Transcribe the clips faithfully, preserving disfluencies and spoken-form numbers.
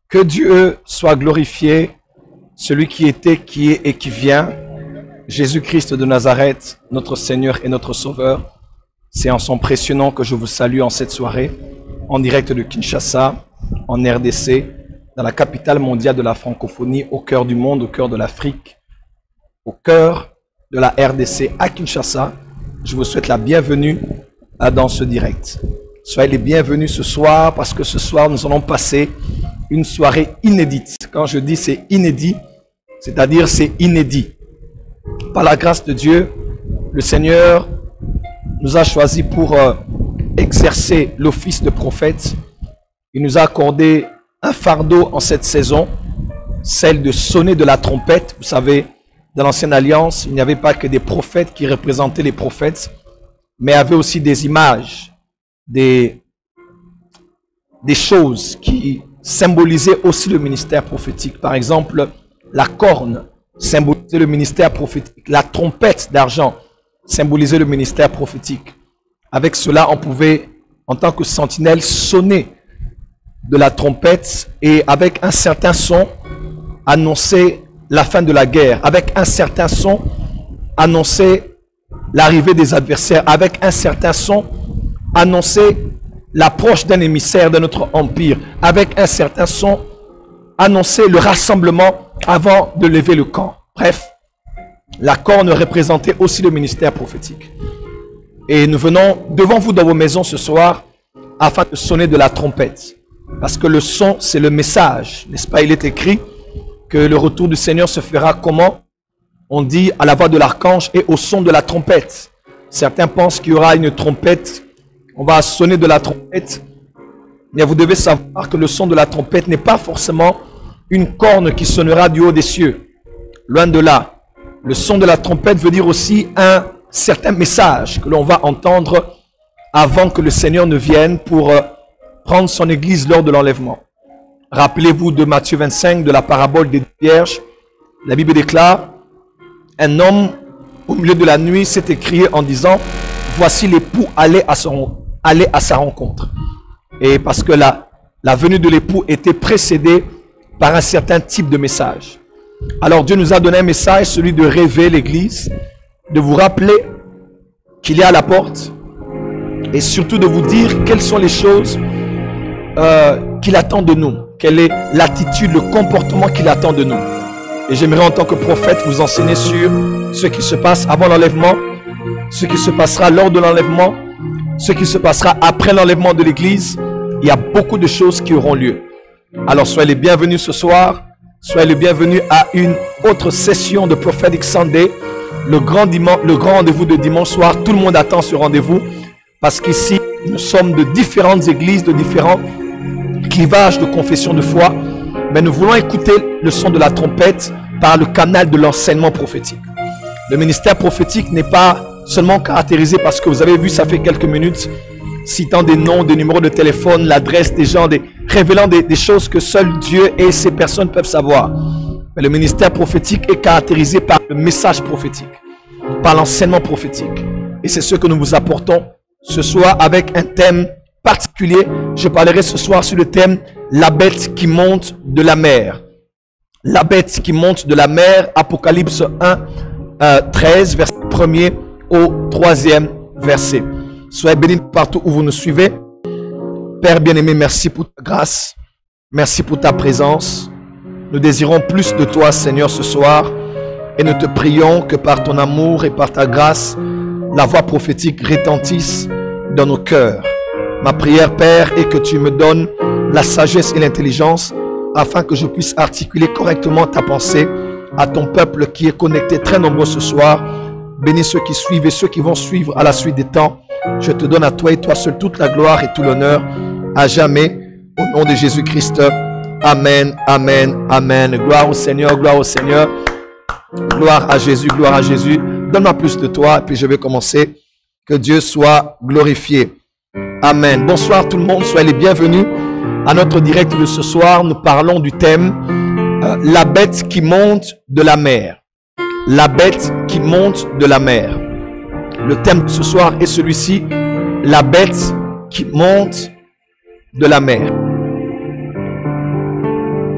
Que Dieu soit glorifié, celui qui était, qui est et qui vient, Jésus-Christ de Nazareth, notre Seigneur et notre Sauveur. C'est en son précieux nom que je vous salue en cette soirée, en direct de Kinshasa, en R D C, dans la capitale mondiale de la francophonie, au cœur du monde, au cœur de l'Afrique, au cœur de la R D C à Kinshasa. Je vous souhaite la bienvenue dans ce direct. Soyez les bienvenus ce soir, parce que ce soir, nous allons passer une soirée inédite. Quand je dis c'est inédit, c'est-à-dire c'est inédit. Par la grâce de Dieu, le Seigneur nous a choisis pour euh, exercer l'office de prophète. Il nous a accordé un fardeau en cette saison, celle de sonner de la trompette. Vous savez, dans l'Ancienne Alliance, il n'y avait pas que des prophètes qui représentaient les prophètes, mais il y avait aussi des images, des, des choses qui symbolisaient aussi le ministère prophétique. Par exemple, la corne symbolisait le ministère prophétique. La trompette d'argent symbolisait le ministère prophétique. Avec cela, on pouvait, en tant que sentinelle, sonner de la trompette et avec un certain son, annoncer la fin de la guerre. Avec un certain son, annoncer l'arrivée des adversaires. Avec un certain son, annoncer l'approche d'un émissaire de notre empire. Avec un certain son, annoncer le rassemblement avant de lever le camp. Bref, la corne représentait aussi le ministère prophétique. Et nous venons devant vous dans vos maisons ce soir afin de sonner de la trompette. Parce que le son, c'est le message. N'est-ce pas? Il est écrit que le retour du Seigneur se fera comment? On dit à la voix de l'archange et au son de la trompette. Certains pensent qu'il y aura une trompette. On va sonner de la trompette. Mais vous devez savoir que le son de la trompette n'est pas forcément une corne qui sonnera du haut des cieux. Loin de là. Le son de la trompette veut dire aussi un certain message que l'on va entendre avant que le Seigneur ne vienne pour prendre son église lors de l'enlèvement. Rappelez-vous de Matthieu vingt-cinq, de la parabole des deux vierges. La Bible déclare, un homme au milieu de la nuit s'est écrié en disant, voici l'époux allait à, son, allait à sa rencontre. Et parce que la, la venue de l'époux était précédée par un certain type de message. Alors Dieu nous a donné un message, celui de rêver l'église, de vous rappeler qu'il est à la porte et surtout de vous dire quelles sont les choses euh, qu'il attend de nous, quelle est l'attitude, le comportement qu'il attend de nous. Et j'aimerais en tant que prophète vous enseigner sur ce qui se passe avant l'enlèvement, ce qui se passera lors de l'enlèvement, ce qui se passera après l'enlèvement de l'église. Il y a beaucoup de choses qui auront lieu. Alors soyez les bienvenus ce soir. Soyez les bienvenus à une autre session de Prophetic Sunday, le grand, dimanche, le grand rendez-vous de dimanche soir. Tout le monde attend ce rendez-vous parce qu'ici, nous sommes de différentes églises, de différents clivages de confession de foi. Mais nous voulons écouter le son de la trompette par le canal de l'enseignement prophétique. Le ministère prophétique n'est pas seulement caractérisé parce que vous avez vu, ça fait quelques minutes, citant des noms, des numéros de téléphone, l'adresse des gens, des, révélant des, des choses que seul Dieu et ces personnes peuvent savoir. Mais le ministère prophétique est caractérisé par le message prophétique, par l'enseignement prophétique. Et c'est ce que nous vous apportons ce soir avec un thème particulier. Je parlerai ce soir sur le thème « La bête qui monte de la mer ». La bête qui monte de la mer, Apocalypse un, euh, treize, verset premier au troisième verset. Soyez bénis partout où vous nous suivez. Père bien-aimé, merci pour ta grâce. Merci pour ta présence. Nous désirons plus de toi, Seigneur, ce soir. Et nous te prions que par ton amour et par ta grâce, la voix prophétique retentisse dans nos cœurs. Ma prière, Père, est que tu me donnes la sagesse et l'intelligence afin que je puisse articuler correctement ta pensée à ton peuple qui est connecté très nombreux ce soir. Bénis ceux qui suivent et ceux qui vont suivre à la suite des temps. Je te donne à toi et toi seul toute la gloire et tout l'honneur à jamais. Au nom de Jésus-Christ. Amen, amen, amen. Gloire au Seigneur, gloire au Seigneur. Gloire à Jésus, gloire à Jésus. Donne-moi plus de toi et puis je vais commencer. Que Dieu soit glorifié. Amen. Bonsoir tout le monde, soyez les bienvenus à notre direct de ce soir. Nous parlons du thème euh, la bête qui monte de la mer. La bête qui monte de la mer. Le thème de ce soir est celui-ci, la bête qui monte de la mer.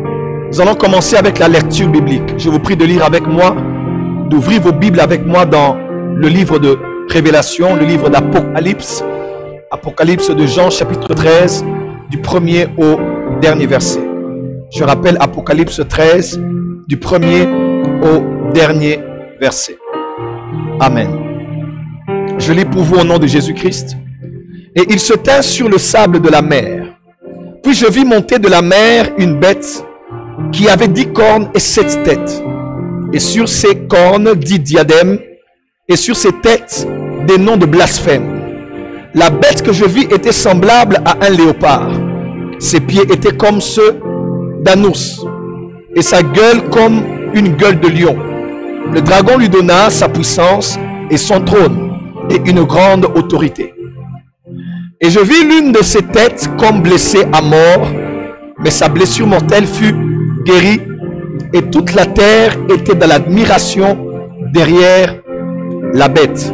Nous allons commencer avec la lecture biblique. Je vous prie de lire avec moi, d'ouvrir vos Bibles avec moi dans le livre de Révélation, le livre d'Apocalypse, Apocalypse de Jean, chapitre treize, du premier au dernier verset. Je rappelle Apocalypse treize, du premier au dernier verset. Amen. Je lis pour vous au nom de Jésus-Christ. Et il se tint sur le sable de la mer. Puis je vis monter de la mer une bête qui avait dix cornes et sept têtes. Et sur ses cornes dix diadèmes, et sur ses têtes des noms de blasphème. La bête que je vis était semblable à un léopard. Ses pieds étaient comme ceux d'un ours, et sa gueule comme une gueule de lion. Le dragon lui donna sa puissance et son trône, et une grande autorité. Et je vis l'une de ses têtes comme blessée à mort, mais sa blessure mortelle fut guérie, et toute la terre était dans l'admiration derrière la bête.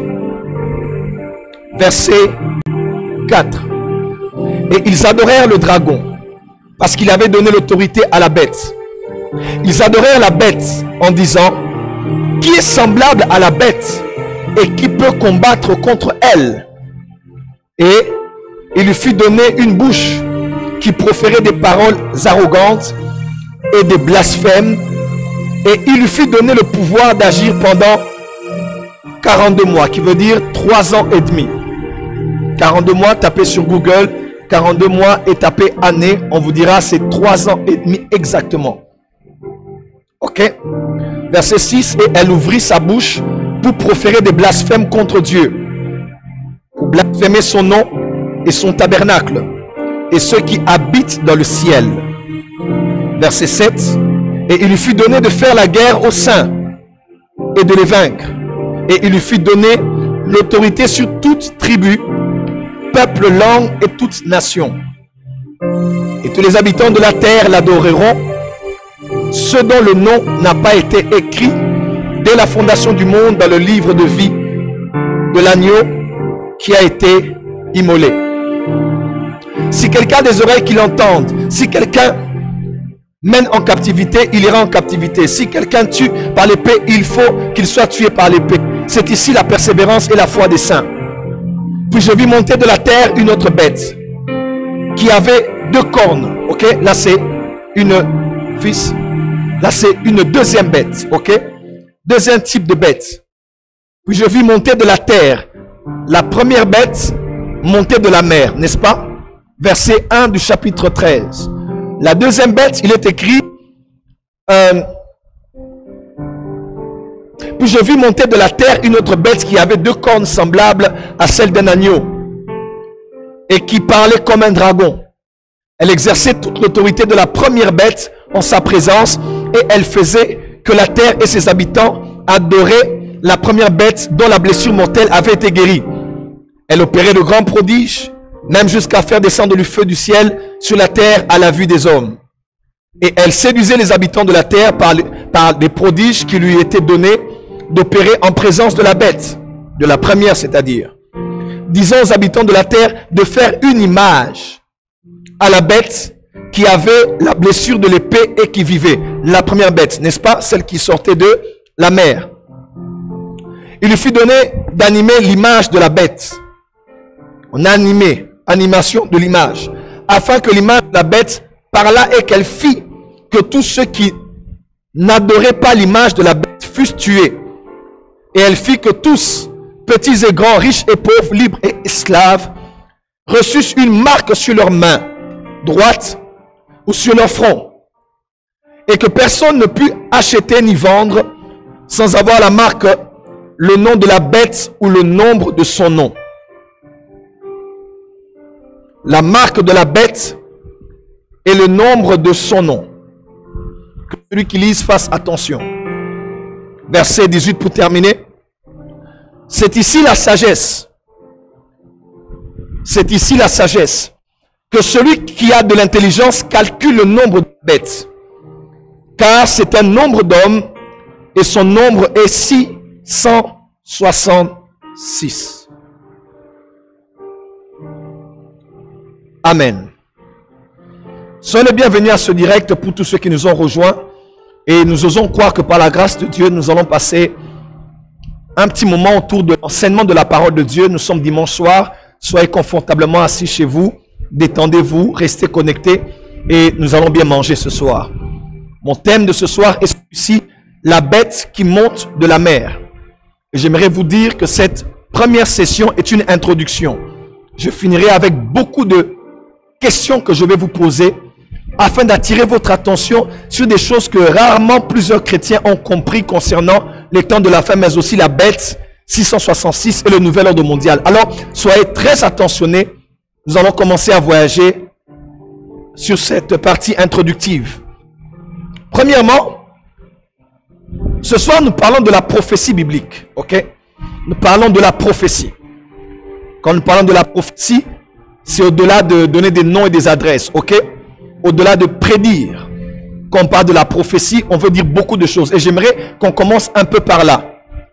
Verset quatre. Et ils adorèrent le dragon, parce qu'il avait donné l'autorité à la bête. Ils adorèrent la bête en disant: qui est semblable à la bête et qui peut combattre contre elle? Et il lui fut donné une bouche qui proférait des paroles arrogantes et des blasphèmes, et il lui fut donné le pouvoir d'agir pendant quarante-deux mois, qui veut dire trois ans et demi. quarante-deux mois, tapez sur Google, quarante-deux mois et tapez année, on vous dira c'est trois ans et demi exactement. Ok? Verset six, et elle ouvrit sa bouche pour proférer des blasphèmes contre Dieu, pour blasphémer son nom et son tabernacle, et ceux qui habitent dans le ciel. Verset sept, et il lui fut donné de faire la guerre aux saints et de les vaincre. Et il lui fut donné l'autorité sur toute tribu, peuple, langue et toute nation. Et tous les habitants de la terre l'adoreront, ceux dont le nom n'a pas été écrit dès la fondation du monde dans le livre de vie de l'agneau qui a été immolé. Si quelqu'un a des oreilles qui l'entendent, si quelqu'un mène en captivité, il ira en captivité. Si quelqu'un tue par l'épée, il faut qu'il soit tué par l'épée. C'est ici la persévérance et la foi des saints. Puis je vis monter de la terre une autre bête qui avait deux cornes. Ok, là c'est une fils. Là c'est une deuxième bête. Ok, deuxième type de bête. Puis je vis monter de la terre la première bête monter de la mer, n'est-ce pas? Verset un du chapitre treize. La deuxième bête, il est écrit euh, puis je vis monter de la terre une autre bête qui avait deux cornes semblables à celles d'un agneau et qui parlait comme un dragon. Elle exerçait toute l'autorité de la première bête en sa présence, et elle faisait que la terre et ses habitants adoraient la première bête dont la blessure mortelle avait été guérie. Elle opérait de grands prodiges, même jusqu'à faire descendre du feu du ciel sur la terre à la vue des hommes. Et elle séduisait les habitants de la terre par, par des prodiges qui lui étaient donnés d'opérer en présence de la bête, de la première c'est-à-dire, disant aux habitants de la terre de faire une image à la bête qui avait la blessure de l'épée et qui vivait. La première bête, n'est-ce pas? Celle qui sortait de la mer. Il lui fut donné d'animer l'image de la bête. On a animé, animation de l'image, afin que l'image de la bête parlât et qu'elle fit que tous ceux qui n'adoraient pas l'image de la bête fussent tués. Et elle fit que tous, petits et grands, riches et pauvres, libres et esclaves, reçussent une marque sur leur main droite ou sur leur front, et que personne ne put acheter ni vendre sans avoir la marque, le nom de la bête ou le nombre de son nom. La marque de la bête et le nombre de son nom. Que celui qui lise fasse attention. Verset dix-huit pour terminer. C'est ici la sagesse. C'est ici la sagesse. Que celui qui a de l'intelligence calcule le nombre de bêtes. Car c'est un nombre d'hommes et son nombre est six cent soixante-six. Amen. Soyez les bienvenus à ce direct pour tous ceux qui nous ont rejoints. Et nous osons croire que par la grâce de Dieu, nous allons passer un petit moment autour de l'enseignement de la parole de Dieu. Nous sommes dimanche soir. Soyez confortablement assis chez vous. Détendez-vous, restez connectés. Et nous allons bien manger ce soir. Mon thème de ce soir est celui-ci, la bête qui monte de la mer. Et j'aimerais vous dire que cette première session est une introduction. Je finirai avec beaucoup de questions que je vais vous poser afin d'attirer votre attention sur des choses que rarement plusieurs chrétiens ont compris concernant les temps de la fin, mais aussi la bête six cent soixante-six et le nouvel ordre mondial. Alors, soyez très attentionnés. Nous allons commencer à voyager sur cette partie introductive. Premièrement, ce soir, nous parlons de la prophétie biblique. Ok? Nous parlons de la prophétie. Quand nous parlons de la prophétie, c'est au-delà de donner des noms et des adresses. Ok? Au-delà de prédire. Quand on parle de la prophétie, on veut dire beaucoup de choses. Et j'aimerais qu'on commence un peu par là.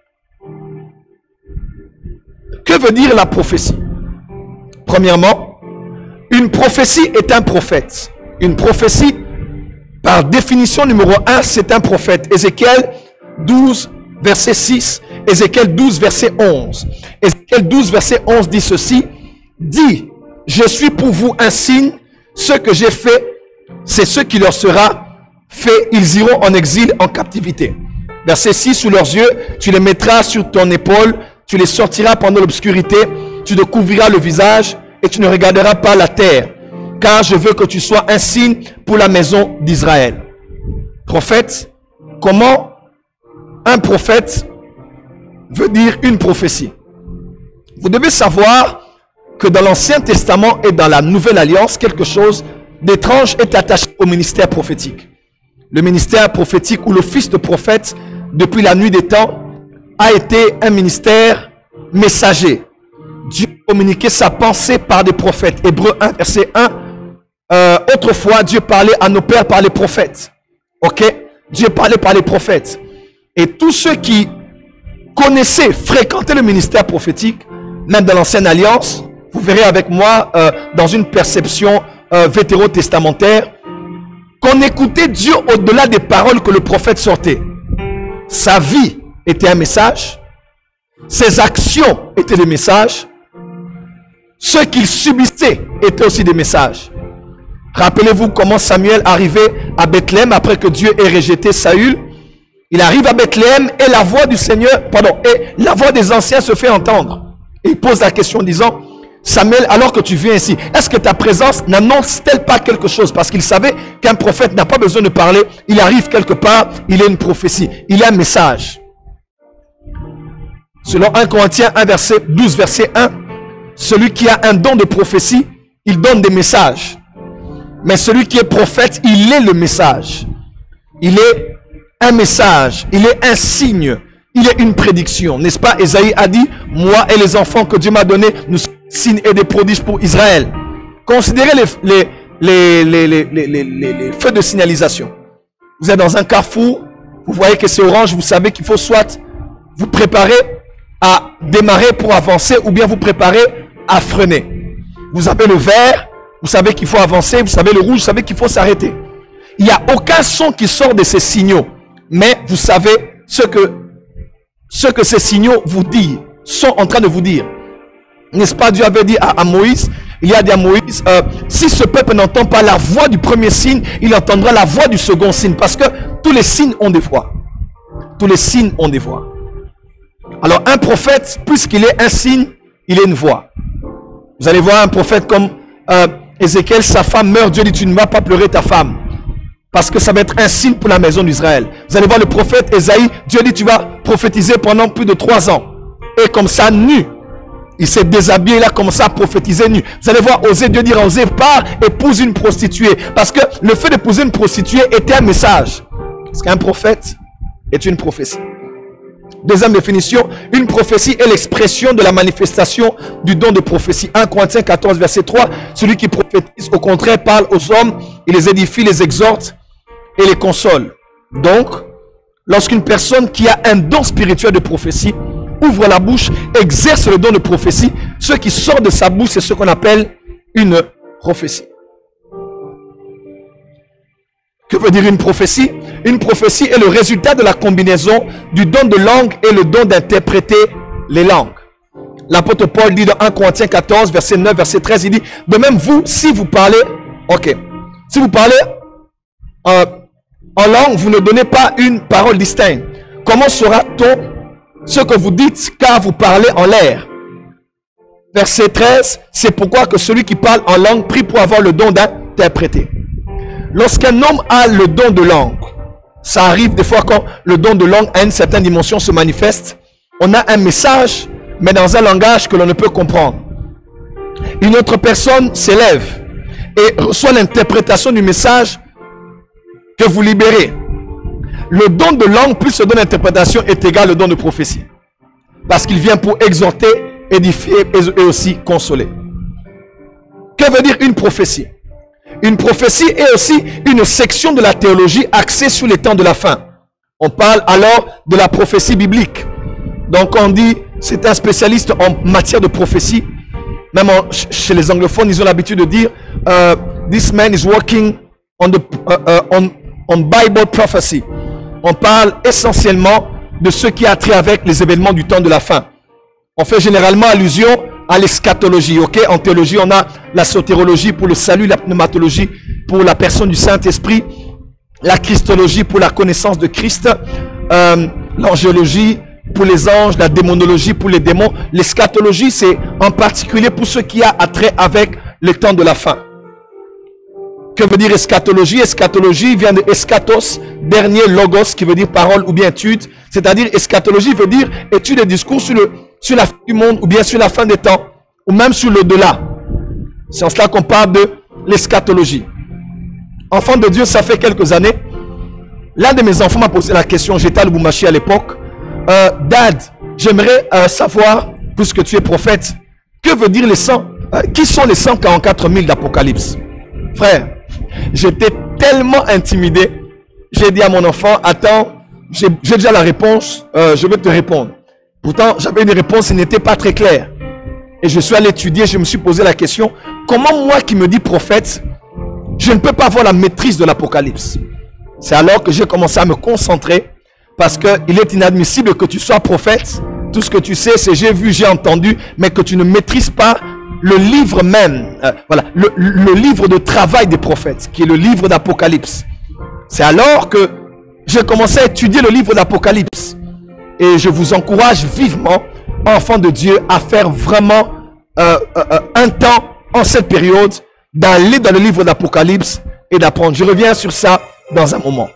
Que veut dire la prophétie? Premièrement, une prophétie est un prophète. Une prophétie, par définition numéro un, c'est un prophète. Ézéchiel douze, verset six. Ézéchiel douze, verset onze. Ézéchiel douze, verset onze dit ceci. Dis, je suis pour vous un signe. Ce que j'ai fait, c'est ce qui leur sera fait. Ils iront en exil, en captivité. Verset six, sous leurs yeux, tu les mettras sur ton épaule. Tu les sortiras pendant l'obscurité. Tu te couvriras le visage et tu ne regarderas pas la terre. Car je veux que tu sois un signe pour la maison d'Israël. Prophète, comment un prophète veut dire une prophétie? Vous devez savoir que dans l'Ancien Testament et dans la Nouvelle Alliance, quelque chose d'étrange est attaché au ministère prophétique. Le ministère prophétique ou l'office de prophète, depuis la nuit des temps, a été un ministère messager. Dieu communiquait sa pensée par des prophètes. Hébreux un, verset un. Euh, autrefois, Dieu parlait à nos pères par les prophètes. Ok? Dieu parlait par les prophètes. Et tous ceux qui connaissaient, fréquentaient le ministère prophétique, même dans l'Ancienne Alliance, vous verrez avec moi, euh, dans une perception euh, vétérotestamentaire, qu'on écoutait Dieu au-delà des paroles que le prophète sortait. Sa vie était un message. Ses actions étaient des messages. Ce qu'il subissait étaient aussi des messages. Rappelez-vous comment Samuel arrivait à Bethléem après que Dieu ait rejeté Saül. Il arrive à Bethléem et la voix du Seigneur, pardon, et la voix des anciens se fait entendre. Et il pose la question en disant, Samuel, alors que tu viens ici, est-ce que ta présence n'annonce-t-elle pas quelque chose? Parce qu'il savait qu'un prophète n'a pas besoin de parler. Il arrive quelque part, il a une prophétie, il a un message. Selon un Corinthiens un, verset douze, verset un, celui qui a un don de prophétie, il donne des messages. Mais celui qui est prophète, il est le message. Il est un message, il est un signe, il est une prédiction. N'est-ce pas? Ésaïe a dit, moi et les enfants que Dieu m'a donnés, nous sommes signes et des prodiges pour Israël. Considérez les, les, les, les, les, les, les, les feux de signalisation. Vous êtes dans un carrefour, vous voyez que c'est orange, vous savez qu'il faut soit vous préparer à démarrer pour avancer ou bien vous préparer à freiner. Vous avez le vert, vous savez qu'il faut avancer, vous savez le rouge, vous savez qu'il faut s'arrêter. Il n'y a aucun son qui sort de ces signaux, mais vous savez ce que, ce que ces signaux vous disent, sont en train de vous dire. N'est-ce pas? Dieu avait dit à, à Moïse, il y a dit à Moïse, euh, si ce peuple n'entend pas la voix du premier signe, il entendra la voix du second signe, parce que tous les signes ont des voix. Tous les signes ont des voix. Alors un prophète, puisqu'il est un signe, il est une voix. Vous allez voir un prophète comme euh, Ézéchiel, sa femme meurt, Dieu dit, tu ne vas pas pleurer ta femme. Parce que ça va être un signe pour la maison d'Israël. Vous allez voir le prophète Ésaïe, Dieu dit, tu vas prophétiser pendant plus de trois ans. Et comme ça, nu. Il s'est déshabillé, il a commencé à prophétiser nu. Vous allez voir Osée, Dieu dit à Osée, pars, épouse une prostituée. Parce que le fait d'épouser une prostituée était un message. Parce qu'un prophète est une prophétie. Deuxième définition, une prophétie est l'expression de la manifestation du don de prophétie. un Corinthiens quatorze, verset trois, celui qui prophétise, au contraire, parle aux hommes, il les édifie, les exhorte et les console. Donc, lorsqu'une personne qui a un don spirituel de prophétie ouvre la bouche, exerce le don de prophétie, ce qui sort de sa bouche, c'est ce qu'on appelle une prophétie. Que veut dire une prophétie? Une prophétie est le résultat de la combinaison du don de langue et le don d'interpréter les langues. L'apôtre Paul dit dans un Corinthiens quatorze, verset neuf, verset treize, il dit, de même vous, si vous parlez, ok, si vous parlez euh, en langue, vous ne donnez pas une parole distincte. Comment saura-t-on ce que vous dites car vous parlez en l'air? Verset treize, c'est pourquoi que celui qui parle en langue prie pour avoir le don d'interpréter. Lorsqu'un homme a le don de langue, ça arrive des fois quand le don de langue à une certaine dimension se manifeste, on a un message, mais dans un langage que l'on ne peut comprendre. Une autre personne s'élève et reçoit l'interprétation du message que vous libérez. Le don de langue plus le don d'interprétation est égal au don de prophétie. Parce qu'il vient pour exhorter, édifier et aussi consoler. Que veut dire une prophétie? Une prophétie est aussi une section de la théologie axée sur les temps de la fin. On parle alors de la prophétie biblique. Donc on dit, c'est un spécialiste en matière de prophétie. Même en, chez les anglophones, ils ont l'habitude de dire, uh, this man is working on, the, uh, uh, on, on Bible prophecy. On parle essentiellement de ce qui a trait avec les événements du temps de la fin. On fait généralement allusion à l'eschatologie. Ok, en théologie, on a la sotérologie pour le salut, la pneumatologie pour la personne du Saint-Esprit, la christologie pour la connaissance de Christ, euh, l'angéologie pour les anges, la démonologie pour les démons. L'eschatologie, c'est en particulier pour ce qui a attrait avec le temps de la fin. Que veut dire eschatologie? Eschatologie vient de eschatos, dernier logos, qui veut dire parole ou bien étude. C'est-à-dire, eschatologie veut dire étude et discours sur, le, sur la fin du monde ou bien sur la fin des temps, ou même sur l'au-delà. C'est en cela qu'on parle de l'eschatologie. Enfant de Dieu, ça fait quelques années. L'un de mes enfants m'a posé la question, j'étais à Lubumbashi à l'époque. Euh, Dad, j'aimerais euh, savoir, puisque tu es prophète, que veut dire les cent, euh, qui sont les cent quarante-quatre mille d'Apocalypse? Frère, j'étais tellement intimidé. J'ai dit à mon enfant, attends, j'ai déjà la réponse, euh, je vais te répondre. Pourtant, j'avais une réponse qui n'était pas très claire. Et je suis allé étudier, je me suis posé la question, comment moi qui me dis prophète, je ne peux pas avoir la maîtrise de l'Apocalypse? C'est alors que j'ai commencé à me concentrer, parce qu'il est inadmissible que tu sois prophète. Tout ce que tu sais, c'est j'ai vu, j'ai entendu, mais que tu ne maîtrises pas le livre même, euh, voilà, le, le livre de travail des prophètes, qui est le livre d'Apocalypse. C'est alors que j'ai commencé à étudier le livre d'Apocalypse. Et je vous encourage vivement, enfants de Dieu, à faire vraiment euh, euh, un temps en cette période, d'aller dans le livre d'Apocalypse et d'apprendre. Je reviens sur ça dans un moment.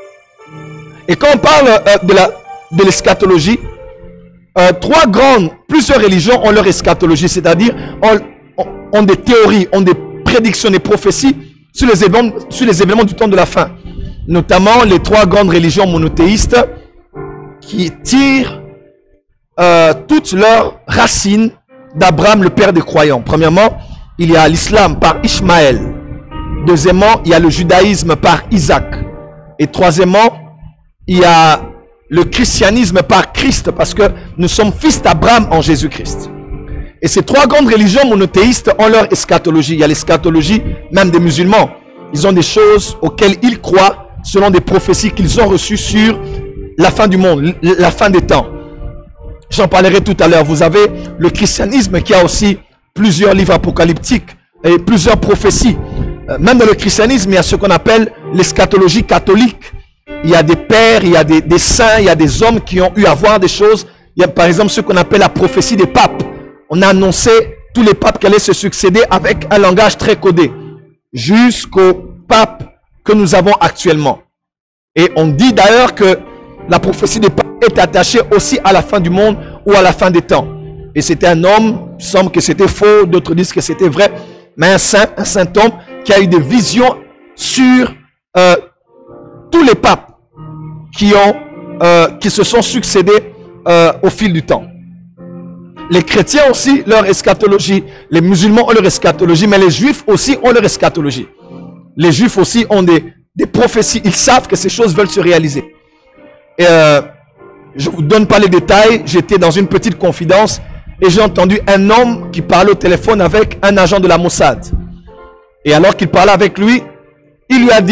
Et quand on parle euh, de la de l'eschatologie, euh, trois grandes, plusieurs religions ont leur eschatologie, c'est-à-dire ont, ont, ont des théories, ont des prédictions, des prophéties sur les événements, sur les événements du temps de la fin. Notamment les trois grandes religions monothéistes qui tirent euh, toutes leurs racines d'Abraham, le père des croyants. Premièrement, il y a l'islam par Ishmaël. Deuxièmement, il y a le judaïsme par Isaac. Et troisièmement, il y a le christianisme par Christ, parce que nous sommes fils d'Abraham en Jésus-Christ. Et ces trois grandes religions monothéistes ont leur eschatologie. Il y a l'eschatologie même des musulmans. Ils ont des choses auxquelles ils croient selon des prophéties qu'ils ont reçues sur la fin du monde, la fin des temps. J'en parlerai tout à l'heure. Vous avez le christianisme qui a aussi plusieurs livres apocalyptiques et plusieurs prophéties. Même dans le christianisme, il y a ce qu'on appelle l'eschatologie catholique. Il y a des pères, il y a des, des saints, il y a des hommes qui ont eu à voir des choses. Il y a par exemple ce qu'on appelle la prophétie des papes. On a annoncé tous les papes qui allaient se succéder avec un langage très codé. Jusqu'au pape que nous avons actuellement. Et on dit d'ailleurs que la prophétie des papes est attachée aussi à la fin du monde ou à la fin des temps. Et c'était un homme, il semble que c'était faux, d'autres disent que c'était vrai, mais un saint, un saint homme qui a eu des visions sur euh, tous les papes qui, ont, euh, qui se sont succédés euh, au fil du temps. Les chrétiens aussi, leur eschatologie. Les musulmans ont leur eschatologie, mais les juifs aussi ont leur eschatologie. Les juifs aussi ont des, des prophéties. Ils savent que ces choses veulent se réaliser. Et euh, je ne vous donne pas les détails. J'étais dans une petite confidence et j'ai entendu un homme qui parlait au téléphone avec un agent de la Mossad. Et alors qu'il parlait avec lui, il lui a dit,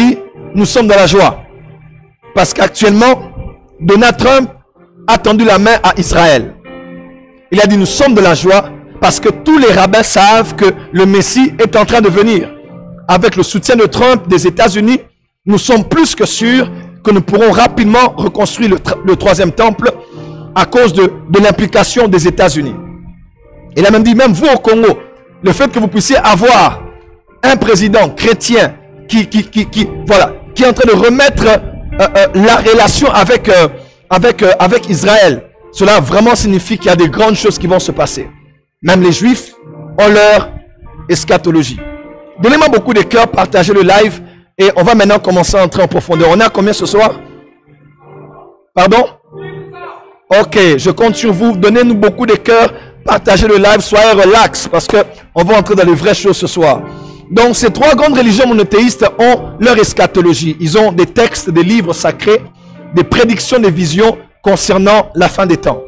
nous sommes dans la joie. Parce qu'actuellement, Donald Trump a tendu la main à Israël. Il a dit, nous sommes de la joie parce que tous les rabbins savent que le Messie est en train de venir. Avec le soutien de Trump des États-Unis, nous sommes plus que sûrs que nous pourrons rapidement reconstruire le, le troisième temple à cause de, de l'implication des États-Unis. Il a même dit, même vous au Congo, le fait que vous puissiez avoir un président chrétien qui, qui, qui, qui, voilà, qui est en train de remettre euh, euh, la relation avec, euh, avec, euh, avec Israël, cela vraiment signifie qu'il y a des grandes choses qui vont se passer. Même les Juifs ont leur eschatologie. Donnez-moi beaucoup de cœur, partagez le live et on va maintenant commencer à entrer en profondeur. On est à combien ce soir? Pardon? Ok, je compte sur vous. Donnez-nous beaucoup de cœur, partagez le live, soyez relax parce que on va entrer dans les vraies choses ce soir. Donc, ces trois grandes religions monothéistes ont leur eschatologie. Ils ont des textes, des livres sacrés, des prédictions, des visions concernant la fin des temps.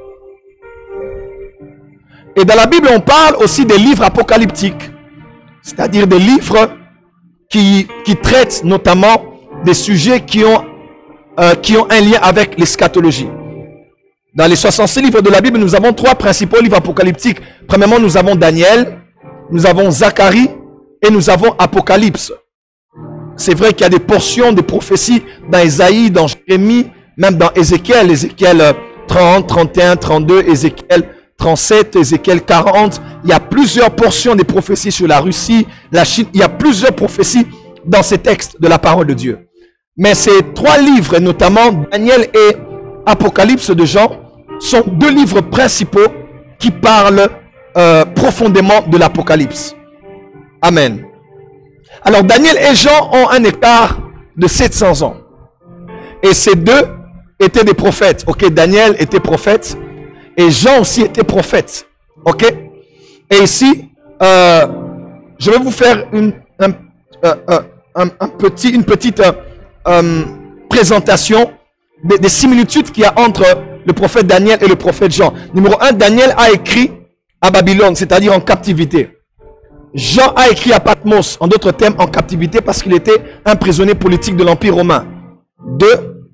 Et dans la Bible, on parle aussi des livres apocalyptiques, c'est-à-dire des livres qui, qui traitent notamment des sujets qui ont, euh, qui ont un lien avec l'eschatologie. Dans les soixante-six livres de la Bible, nous avons trois principaux livres apocalyptiques. Premièrement, nous avons Daniel, nous avons Zacharie et nous avons Apocalypse. C'est vrai qu'il y a des portions, des prophéties dans Ésaïe, dans Jérémie, même dans Ézéchiel, Ézéchiel trente, trente et un, trente-deux, Ézéchiel trente-sept, Ézéchiel quarante. Il y a plusieurs portions des prophéties sur la Russie, la Chine. Il y a plusieurs prophéties dans ces textes de la parole de Dieu. Mais ces trois livres, notamment Daniel et Apocalypse de Jean, sont deux livres principaux qui parlent euh, profondément de l'Apocalypse. Amen. Alors Daniel et Jean ont un écart de sept cents ans. Et ces deux étaient des prophètes. Ok, Daniel était prophète. Et Jean aussi était prophète. Ok. Et ici, euh, je vais vous faire une, un, euh, un, un petit, une petite euh, euh, présentation des, des similitudes qu'il y a entre le prophète Daniel et le prophète Jean. Numéro un, Daniel a écrit à Babylone, c'est-à-dire en captivité. Jean a écrit à Patmos, en d'autres termes, en captivité parce qu'il était un prisonnier politique de l'Empire romain. Deux,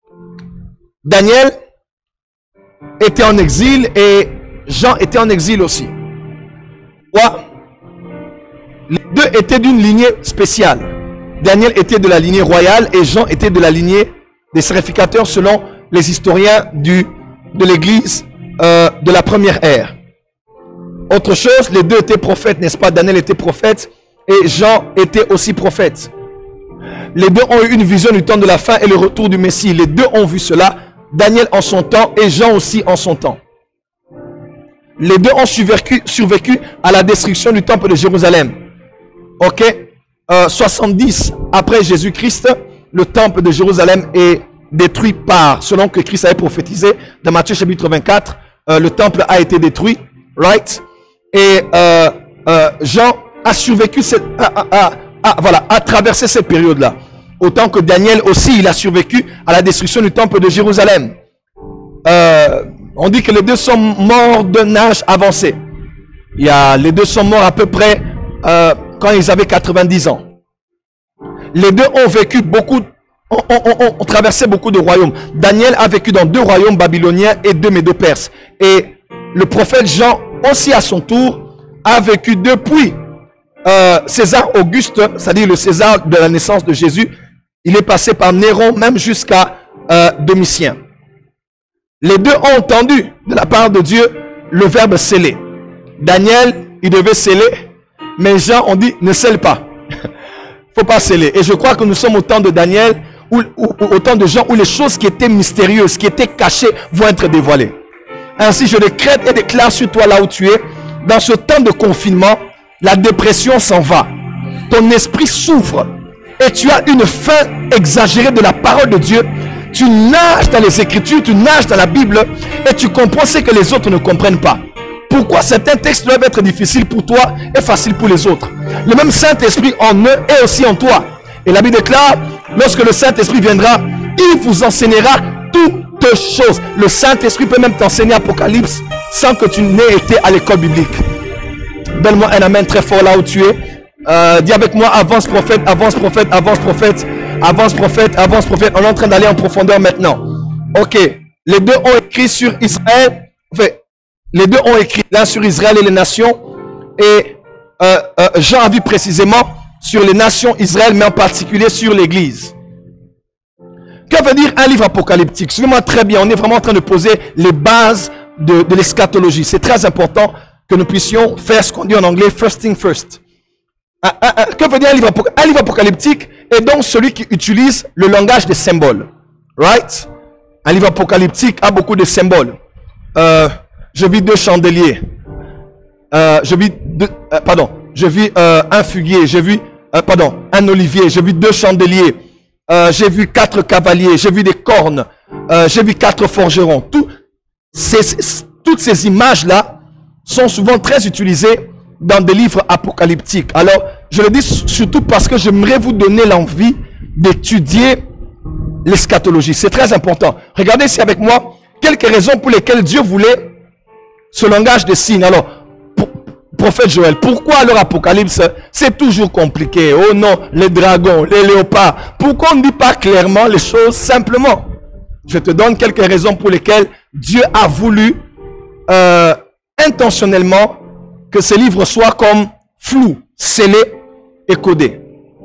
Daniel était en exil et Jean était en exil aussi. Trois, les deux étaient d'une lignée spéciale. Daniel était de la lignée royale et Jean était de la lignée des sacrificateurs selon les historiens du, de l'église euh, de la première ère. Autre chose, les deux étaient prophètes, n'est-ce pas? Daniel était prophète et Jean était aussi prophète. Les deux ont eu une vision du temps de la fin et le retour du Messie. Les deux ont vu cela, Daniel en son temps et Jean aussi en son temps. Les deux ont survécu, survécu à la destruction du temple de Jérusalem. Ok, euh, soixante-dix après Jésus-Christ, le temple de Jérusalem est détruit par, selon que Christ avait prophétisé, dans Matthieu chapitre vingt-quatre, euh, le temple a été détruit, right? Et euh, euh, Jean a survécu, cette, a, a, a, a, voilà, a traversé cette période-là. Autant que Daniel aussi, il a survécu à la destruction du temple de Jérusalem. Euh, on dit que les deux sont morts d'un âge avancé. Il y a, les deux sont morts à peu près euh, quand ils avaient quatre-vingt-dix ans. Les deux ont vécu beaucoup, ont, ont, ont, ont traversé beaucoup de royaumes. Daniel a vécu dans deux royaumes babyloniens et deux médo-perses. Et le prophète Jean aussi à son tour a vécu depuis euh, César Auguste, c'est-à-dire le César de la naissance de Jésus. Il est passé par Néron même jusqu'à euh, Domitien. Les deux ont entendu de la part de Dieu le verbe sceller. Daniel, il devait sceller, mais Jean, on dit ne scelle pas. Faut pas sceller. Et je crois que nous sommes au temps de Daniel, ou au temps de Jean, où les choses qui étaient mystérieuses, qui étaient cachées, vont être dévoilées. Ainsi, je décrète et déclare sur toi là où tu es, dans ce temps de confinement, la dépression s'en va. Ton esprit s'ouvre et tu as une faim exagérée de la parole de Dieu. Tu nages dans les Écritures, tu nages dans la Bible et tu comprends ce que les autres ne comprennent pas. Pourquoi certains textes doivent être difficiles pour toi et faciles pour les autres? Le même Saint-Esprit en eux est aussi en toi. Et la Bible déclare, lorsque le Saint-Esprit viendra, il vous enseignera toutes choses. Le Saint-Esprit peut même t'enseigner Apocalypse sans que tu n'aies été à l'école biblique. Donne-moi un amen très fort là où tu es. Euh, dis avec moi, avance prophète, avance prophète, avance prophète. avance prophète, avance prophète. On est en train d'aller en profondeur maintenant. Ok, les deux ont écrit sur Israël. Enfin, les deux ont écrit l'un sur Israël et les nations. Et euh, euh, Jean a vu précisément sur les nations Israël, mais en particulier sur l'Église. Que veut dire un livre apocalyptique? Suivez-moi très bien, on est vraiment en train de poser les bases de, de l'eschatologie. C'est très important que nous puissions faire ce qu'on dit en anglais, first thing first. Un, un, un, que veut dire un livre, un livre apocalyptique? Est donc celui qui utilise le langage des symboles. Right? Un livre apocalyptique a beaucoup de symboles. Euh, je vis deux chandeliers. Euh, je vis deux, euh, pardon, je vis euh, un figuier. J'ai vu, euh, pardon, un olivier. J'ai vu deux chandeliers. Euh, j'ai vu quatre cavaliers. J'ai vu des cornes. Euh, j'ai vu quatre forgerons. Tout, ces, ces, toutes ces images-là sont souvent très utilisées dans des livres apocalyptiques. Alors, je le dis surtout parce que j'aimerais vous donner l'envie d'étudier l'eschatologie. C'est très important. Regardez ici avec moi quelques raisons pour lesquelles Dieu voulait ce langage de signes. Alors, prophète Joël, pourquoi alors Apocalypse, c'est toujours compliqué? Oh non, les dragons, les léopards. Pourquoi on ne dit pas clairement les choses simplement? Je te donne quelques raisons pour lesquelles Dieu a voulu euh, intentionnellement que ces livres soient comme flous, scellés et codés.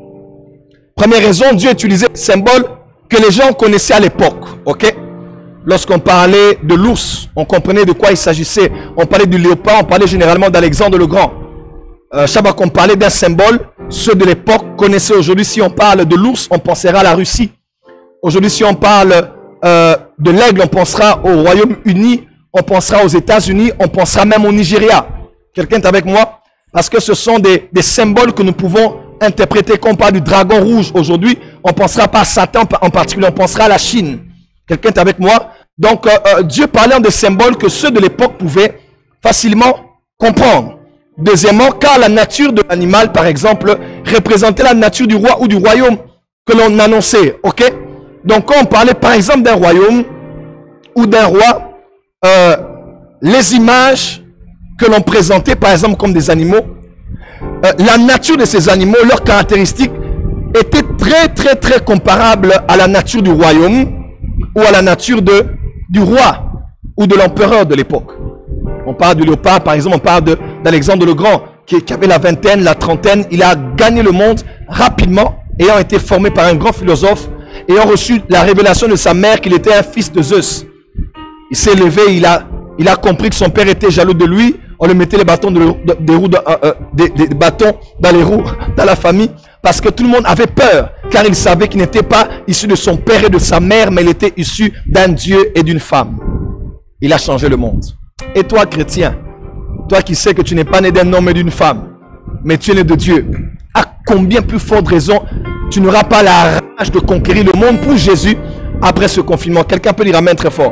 Première raison, Dieu utilisait des symboles que les gens connaissaient à l'époque. Ok? Lorsqu'on parlait de l'ours, on comprenait de quoi il s'agissait. On parlait du léopard, on parlait généralement d'Alexandre le Grand. Euh, chaque fois qu'on parlait d'un symbole, ceux de l'époque connaissaient. Aujourd'hui, si on parle de l'ours, on pensera à la Russie. Aujourd'hui, si on parle euh, de l'aigle, on pensera au Royaume-Uni, on pensera aux États-Unis, on pensera même au Nigeria. Quelqu'un est avec moi? Parce que ce sont des, des symboles que nous pouvons interpréter. Quand on parle du dragon rouge aujourd'hui, on ne pensera pas à Satan en particulier, on pensera à la Chine. Quelqu'un est avec moi? Donc, euh, euh, Dieu parlait en des symboles que ceux de l'époque pouvaient facilement comprendre. Deuxièmement, car la nature de l'animal, par exemple, représentait la nature du roi ou du royaume que l'on annonçait. Ok? Donc, quand on parlait par exemple d'un royaume ou d'un roi, euh, les images que l'on présentait par exemple comme des animaux, euh, la nature de ces animaux, leurs caractéristiques étaient très très très comparables à la nature du royaume ou à la nature de, du roi ou de l'empereur de l'époque. On parle du léopard, par exemple, on parle d'Alexandre le Grand, qui, qui avait la vingtaine, la trentaine. Il a gagné le monde rapidement, ayant été formé par un grand philosophe, ayant reçu la révélation de sa mère qu'il était un fils de Zeus. Il s'est levé, il a, il a compris que son père était jaloux de lui. On lui mettait les bâtons, de, de, des, roues de, euh, euh, des, des bâtons dans les roues, dans la famille, parce que tout le monde avait peur, car il savait qu'il n'était pas issu de son père et de sa mère, mais il était issu d'un Dieu et d'une femme. Il a changé le monde. Et toi, chrétien, toi qui sais que tu n'es pas né d'un homme et d'une femme, mais tu es né de Dieu, à combien plus forte raison tu n'auras pas la rage de conquérir le monde pour Jésus après ce confinement? Quelqu'un peut dire amen très fort.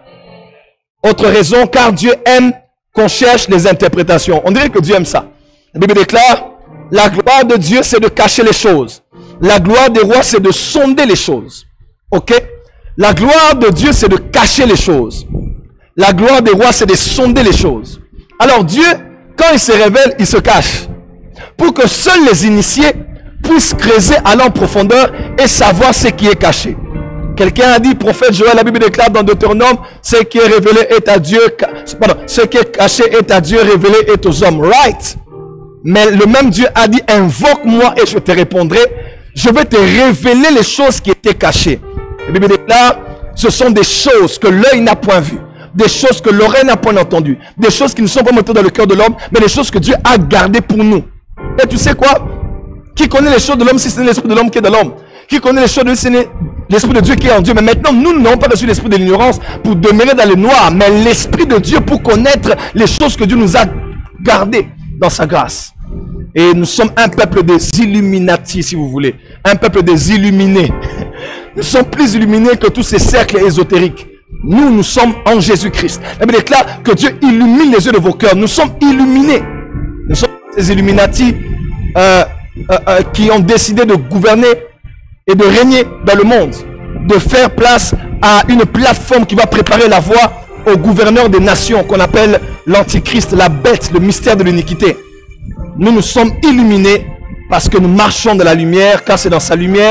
Autre raison, car Dieu aime qu'on cherche les interprétations. On dirait que Dieu aime ça. La Bible déclare, la gloire de Dieu, c'est de cacher les choses. La gloire des rois, c'est de sonder les choses. Ok? La gloire de Dieu, c'est de cacher les choses. La gloire des rois, c'est de sonder les choses. Alors Dieu, quand il se révèle, il se cache. Pour que seuls les initiés puissent creuser à en profondeur et savoir ce qui est caché. Quelqu'un a dit, prophète Joël, la Bible déclare dans Deutéronome, ce qui est révélé est à Dieu, pardon, ce qui est caché est à Dieu, révélé est aux hommes. Right? Mais le même Dieu a dit, invoque-moi et je te répondrai. Je vais te révéler les choses qui étaient cachées. La Bible déclare, ce sont des choses que l'œil n'a point vues, des choses que l'oreille n'a point entendues, des choses qui ne sont pas montées dans le cœur de l'homme, mais des choses que Dieu a gardées pour nous. Et tu sais quoi? Qui connaît les choses de l'homme si ce n'est l'esprit de l'homme qui est dans l'homme? Qui connaît les choses de l'homme, l'esprit de Dieu qui est en Dieu? Mais maintenant, nous n'avons pas reçu l'esprit de l'ignorance pour demeurer dans le noir, mais l'esprit de Dieu pour connaître les choses que Dieu nous a gardées dans sa grâce. Et nous sommes un peuple des Illuminati, si vous voulez. Un peuple des illuminés. Nous sommes plus illuminés que tous ces cercles ésotériques. Nous, nous sommes en Jésus-Christ. La Bible déclare que Dieu illumine les yeux de vos cœurs. Nous sommes illuminés. Nous sommes ces Illuminati euh, euh, euh, qui ont décidé de gouverner et de régner dans le monde, de faire place à une plateforme qui va préparer la voie au gouverneur des nations qu'on appelle l'Antichrist, la bête, le mystère de l'iniquité. Nous nous sommes illuminés parce que nous marchons dans la lumière, car c'est dans sa lumière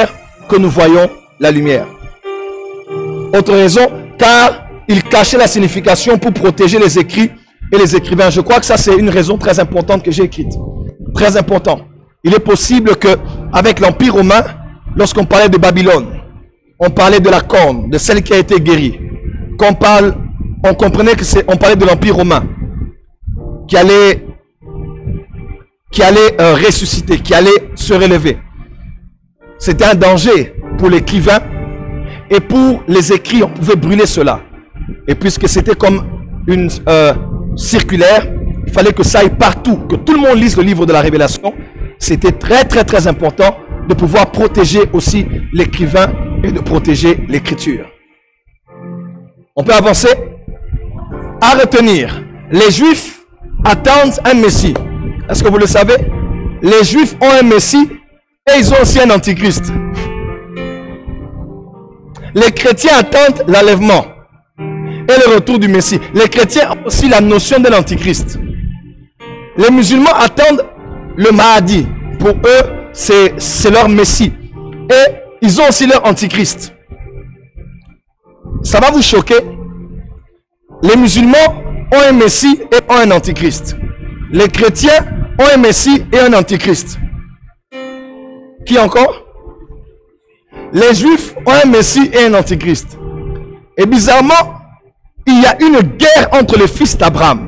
que nous voyons la lumière. Autre raison, car il cachait la signification pour protéger les écrits et les écrivains. Je crois que ça, c'est une raison très importante que j'ai écrite. Très important. Il est possible que, avec l'Empire romain, lorsqu'on parlait de Babylone, on parlait de la corne, de celle qui a été guérie. Qu'on parle, on comprenait que c'est, on parlait de l'Empire romain, qui allait, qui allait euh, ressusciter, qui allait se relever. C'était un danger pour l'écrivain et pour les écrits, on pouvait brûler cela. Et puisque c'était comme une euh, circulaire, il fallait que ça aille partout, que tout le monde lise le livre de la Révélation. C'était très très très important de pouvoir protéger aussi l'écrivain et de protéger l'écriture. On peut avancer. À retenir, les Juifs attendent un Messie. Est-ce que vous le savez? Les Juifs ont un Messie et ils ont aussi un Antichrist. Les chrétiens attendent l'enlèvement et le retour du Messie. Les chrétiens ont aussi la notion de l'Antichrist. Les musulmans attendent le Mahdi. Pour eux, c'est leur Messie. Et ils ont aussi leur Antichrist. Ça va vous choquer. Les musulmans ont un Messie et ont un Antichrist. Les chrétiens ont un Messie et un Antichrist. Qui encore? Les Juifs ont un Messie et un Antichrist. Et bizarrement, il y a une guerre entre les fils d'Abraham.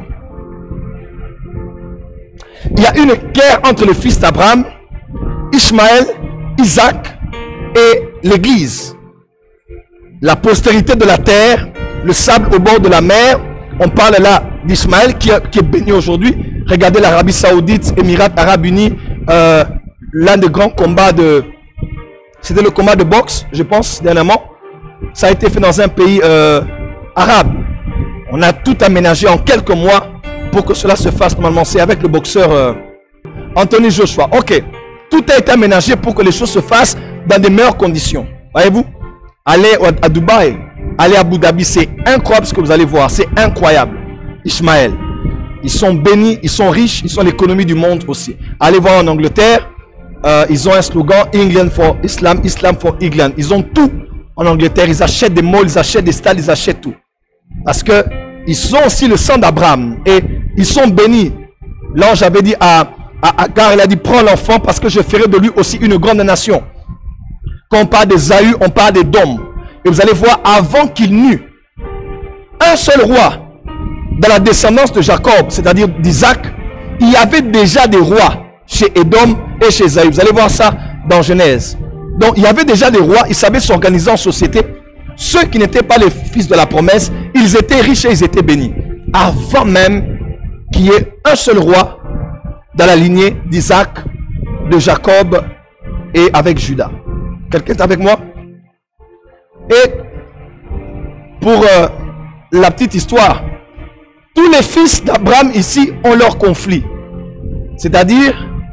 Il y a une guerre entre les fils d'Abraham, Ishmaël, Isaac et l'Église. La postérité de la terre, le sable au bord de la mer. On parle là d'Ishmaël qui, qui est béni aujourd'hui. Regardez l'Arabie Saoudite, Émirats Arabes Unis, euh, l'un des grands combats de... C'était le combat de boxe, je pense, dernièrement. Ça a été fait dans un pays euh, arabe. On a tout aménagé en quelques mois pour que cela se fasse normalement. C'est avec le boxeur euh, Anthony Joshua. Ok. Tout a été aménagé pour que les choses se fassent dans de meilleures conditions. Voyez-vous? Allez à Dubaï, allez à Abu Dhabi, c'est incroyable ce que vous allez voir. C'est incroyable. Ishmaël. Ils sont bénis, ils sont riches, ils sont l'économie du monde aussi. Allez voir en Angleterre. Euh, ils ont un slogan England for Islam, Islam for England. Ils ont tout en Angleterre. Ils achètent des malls, ils achètent des stades, ils achètent tout. Parce que ils ont aussi le sang d'Abraham. Et ils sont bénis. L'ange avait dit à, à Agar, il a dit prends l'enfant parce que je ferai de lui aussi une grande nation. Quand on parle des Zahus, on parle des Dômes. Et vous allez voir, avant qu'il n'eût un seul roi dans la descendance de Jacob, c'est-à-dire d'Isaac, il y avait déjà des rois chez Édom et chez Zahus. Vous allez voir ça dans Genèse. Donc il y avait déjà des rois, ils savaient s'organiser en société. Ceux qui n'étaient pas les fils de la promesse, ils étaient riches et ils étaient bénis. Avant même qu'il y ait un seul roi dans la lignée d'Isaac, de Jacob et avec Judas. Quelqu'un est avec moi? Et pour euh, la petite histoire, tous les fils d'Abraham ici ont leur conflit. C'est-à-dire,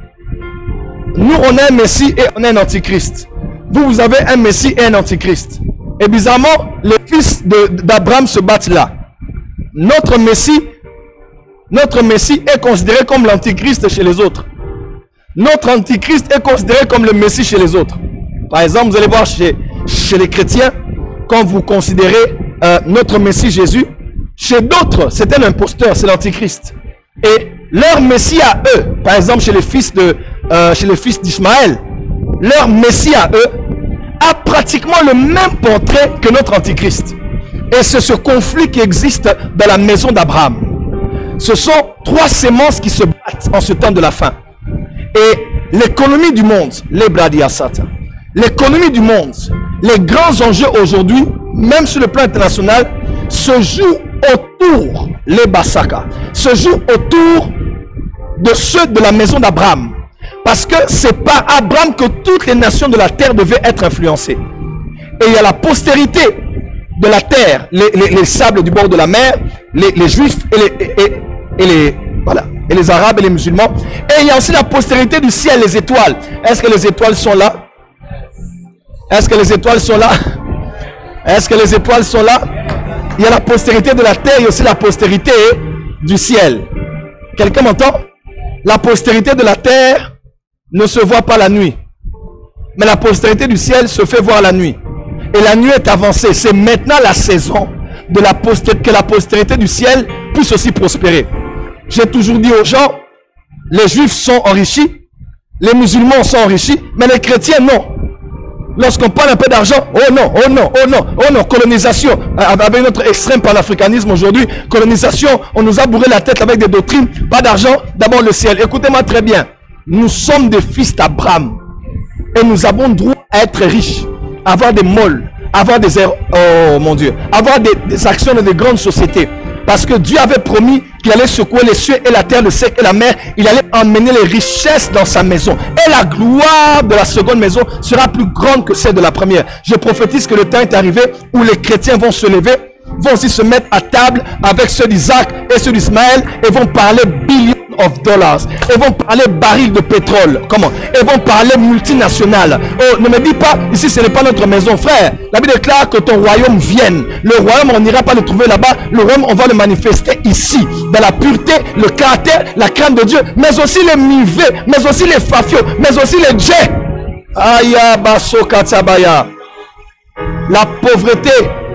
nous on a un Messie et on a un Antichrist. Vous, vous avez un Messie et un Antichrist. Et bizarrement, les fils d'Abraham se battent là. Notre Messie, notre Messie est considéré comme l'Antichrist chez les autres. Notre Antichrist est considéré comme le Messie chez les autres. Par exemple, vous allez voir chez, chez les chrétiens, quand vous considérez euh, notre Messie Jésus, chez d'autres, c'est un imposteur, c'est l'Antichrist. Et leur Messie à eux, par exemple chez les fils de, euh, chez les fils d'Ishmaël, leur Messie à eux a pratiquement le même portrait que notre Antichrist. Et c'est ce conflit qui existe dans la maison d'Abraham. Ce sont trois sémences qui se battent en ce temps de la fin. Et l'économie du monde, les Bradiasata, l'économie du monde, les grands enjeux aujourd'hui, même sur le plan international, se jouent autour, les Basaka, se jouent autour de ceux de la maison d'Abraham. Parce que c'est par Abraham que toutes les nations de la terre devaient être influencées. Et il y a la postérité de la terre, les, les, les sables du bord de la mer, les, les juifs et les, et, et, et les, voilà, et les arabes et les musulmans. Et il y a aussi la postérité du ciel, les étoiles. Est-ce que les étoiles sont là? Est-ce que les étoiles sont là? Est-ce que les étoiles sont là? Il y a la postérité de la terre et aussi la postérité du ciel. Quelqu'un m'entend? La postérité de la terre ne se voit pas la nuit. Mais la postérité du ciel se fait voir la nuit. Et la nuit est avancée. C'est maintenant la saison de la postérité, que la postérité du ciel puisse aussi prospérer. J'ai toujours dit aux gens, les juifs sont enrichis, les musulmans sont enrichis, mais les chrétiens non. Lorsqu'on parle un peu d'argent, oh non, oh non, oh non, oh non, colonisation, avec notre extrême panafricanisme aujourd'hui, colonisation, on nous a bourré la tête avec des doctrines, pas d'argent, d'abord le ciel. Écoutez-moi très bien, nous sommes des fils d'Abraham et nous avons droit à être riches, avoir des molles, avoir des erreurs, oh mon Dieu, avoir des, des actions dans des grandes sociétés. Parce que Dieu avait promis qu'il allait secouer les cieux et la terre, le sec et la mer. Il allait emmener les richesses dans sa maison. Et la gloire de la seconde maison sera plus grande que celle de la première. Je prophétise que le temps est arrivé où les chrétiens vont se lever, vont aussi se mettre à table avec ceux d'Isaac et ceux d'Ismaël et vont parler billions of dollars. Et vont parler barils de pétrole. Comment? Et vont parler multinationales. Oh, ne me dis pas, ici ce n'est pas notre maison, frère. La Bible déclare que ton royaume vienne. Le royaume, on n'ira pas le trouver là-bas. Le royaume, on va le manifester ici. Dans la pureté, le caractère, la crainte de Dieu. Mais aussi les mivés, mais aussi les fafios, mais aussi les djés. Aya baso katsabaya. La pauvreté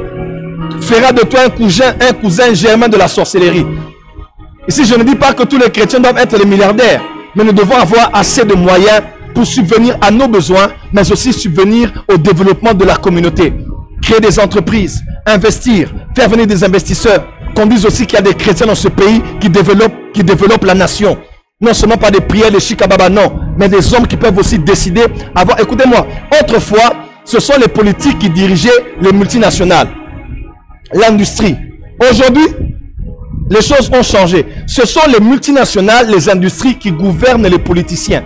fera de toi un cousin, un cousin germain de la sorcellerie. Ici, je ne dis pas que tous les chrétiens doivent être les milliardaires, mais nous devons avoir assez de moyens pour subvenir à nos besoins, mais aussi subvenir au développement de la communauté. Créer des entreprises, investir, faire venir des investisseurs. Qu'on dise aussi qu'il y a des chrétiens dans ce pays qui développent, qui développent la nation. Non seulement pas des prières, des chikababa, non, mais des hommes qui peuvent aussi décider. Avoir, écoutez-moi, autrefois, ce sont les politiques qui dirigeaient les multinationales, l'industrie. Aujourd'hui, les choses ont changé. Ce sont les multinationales, les industries qui gouvernent les politiciens.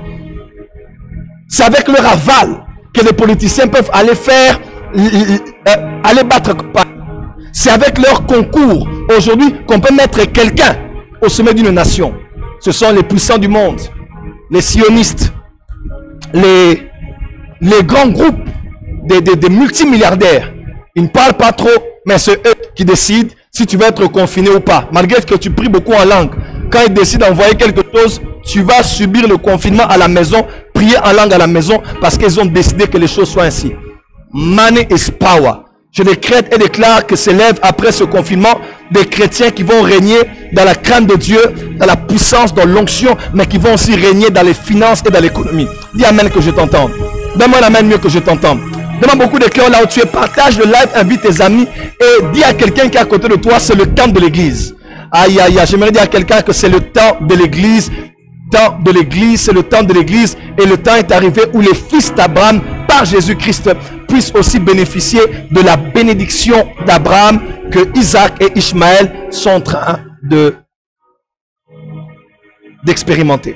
C'est avec leur aval que les politiciens peuvent aller faire, euh, aller battre campagne. C'est avec leur concours aujourd'hui qu'on peut mettre quelqu'un au sommet d'une nation. Ce sont les puissants du monde, les sionistes, les, les grands groupes des, des, des multimilliardaires. Ils ne parlent pas trop, mais c'est eux qui décident si tu vas être confiné ou pas. Malgré que tu pries beaucoup en langue. Quand ils décident d'envoyer quelque chose, tu vas subir le confinement à la maison, prier en langue à la maison, parce qu'ils ont décidé que les choses soient ainsi. Money is power. Je décrète et déclare que s'élèvent après ce confinement des chrétiens qui vont régner dans la crainte de Dieu, dans la puissance, dans l'onction, mais qui vont aussi régner dans les finances et dans l'économie. Dis amen que je t'entende. Donne-moi l'amen mieux que je t'entende. Demande beaucoup de cœur là où tu es, partage le live, invite tes amis et dis à quelqu'un qui est à côté de toi, c'est le temps de l'église. Aïe, aïe, aïe, j'aimerais dire à quelqu'un que c'est le temps de l'église. Temps de l'église, c'est le temps de l'église et le temps est arrivé où les fils d'Abraham, par Jésus-Christ, puissent aussi bénéficier de la bénédiction d'Abraham que Isaac et Ishmaël sont en train de d'expérimenter.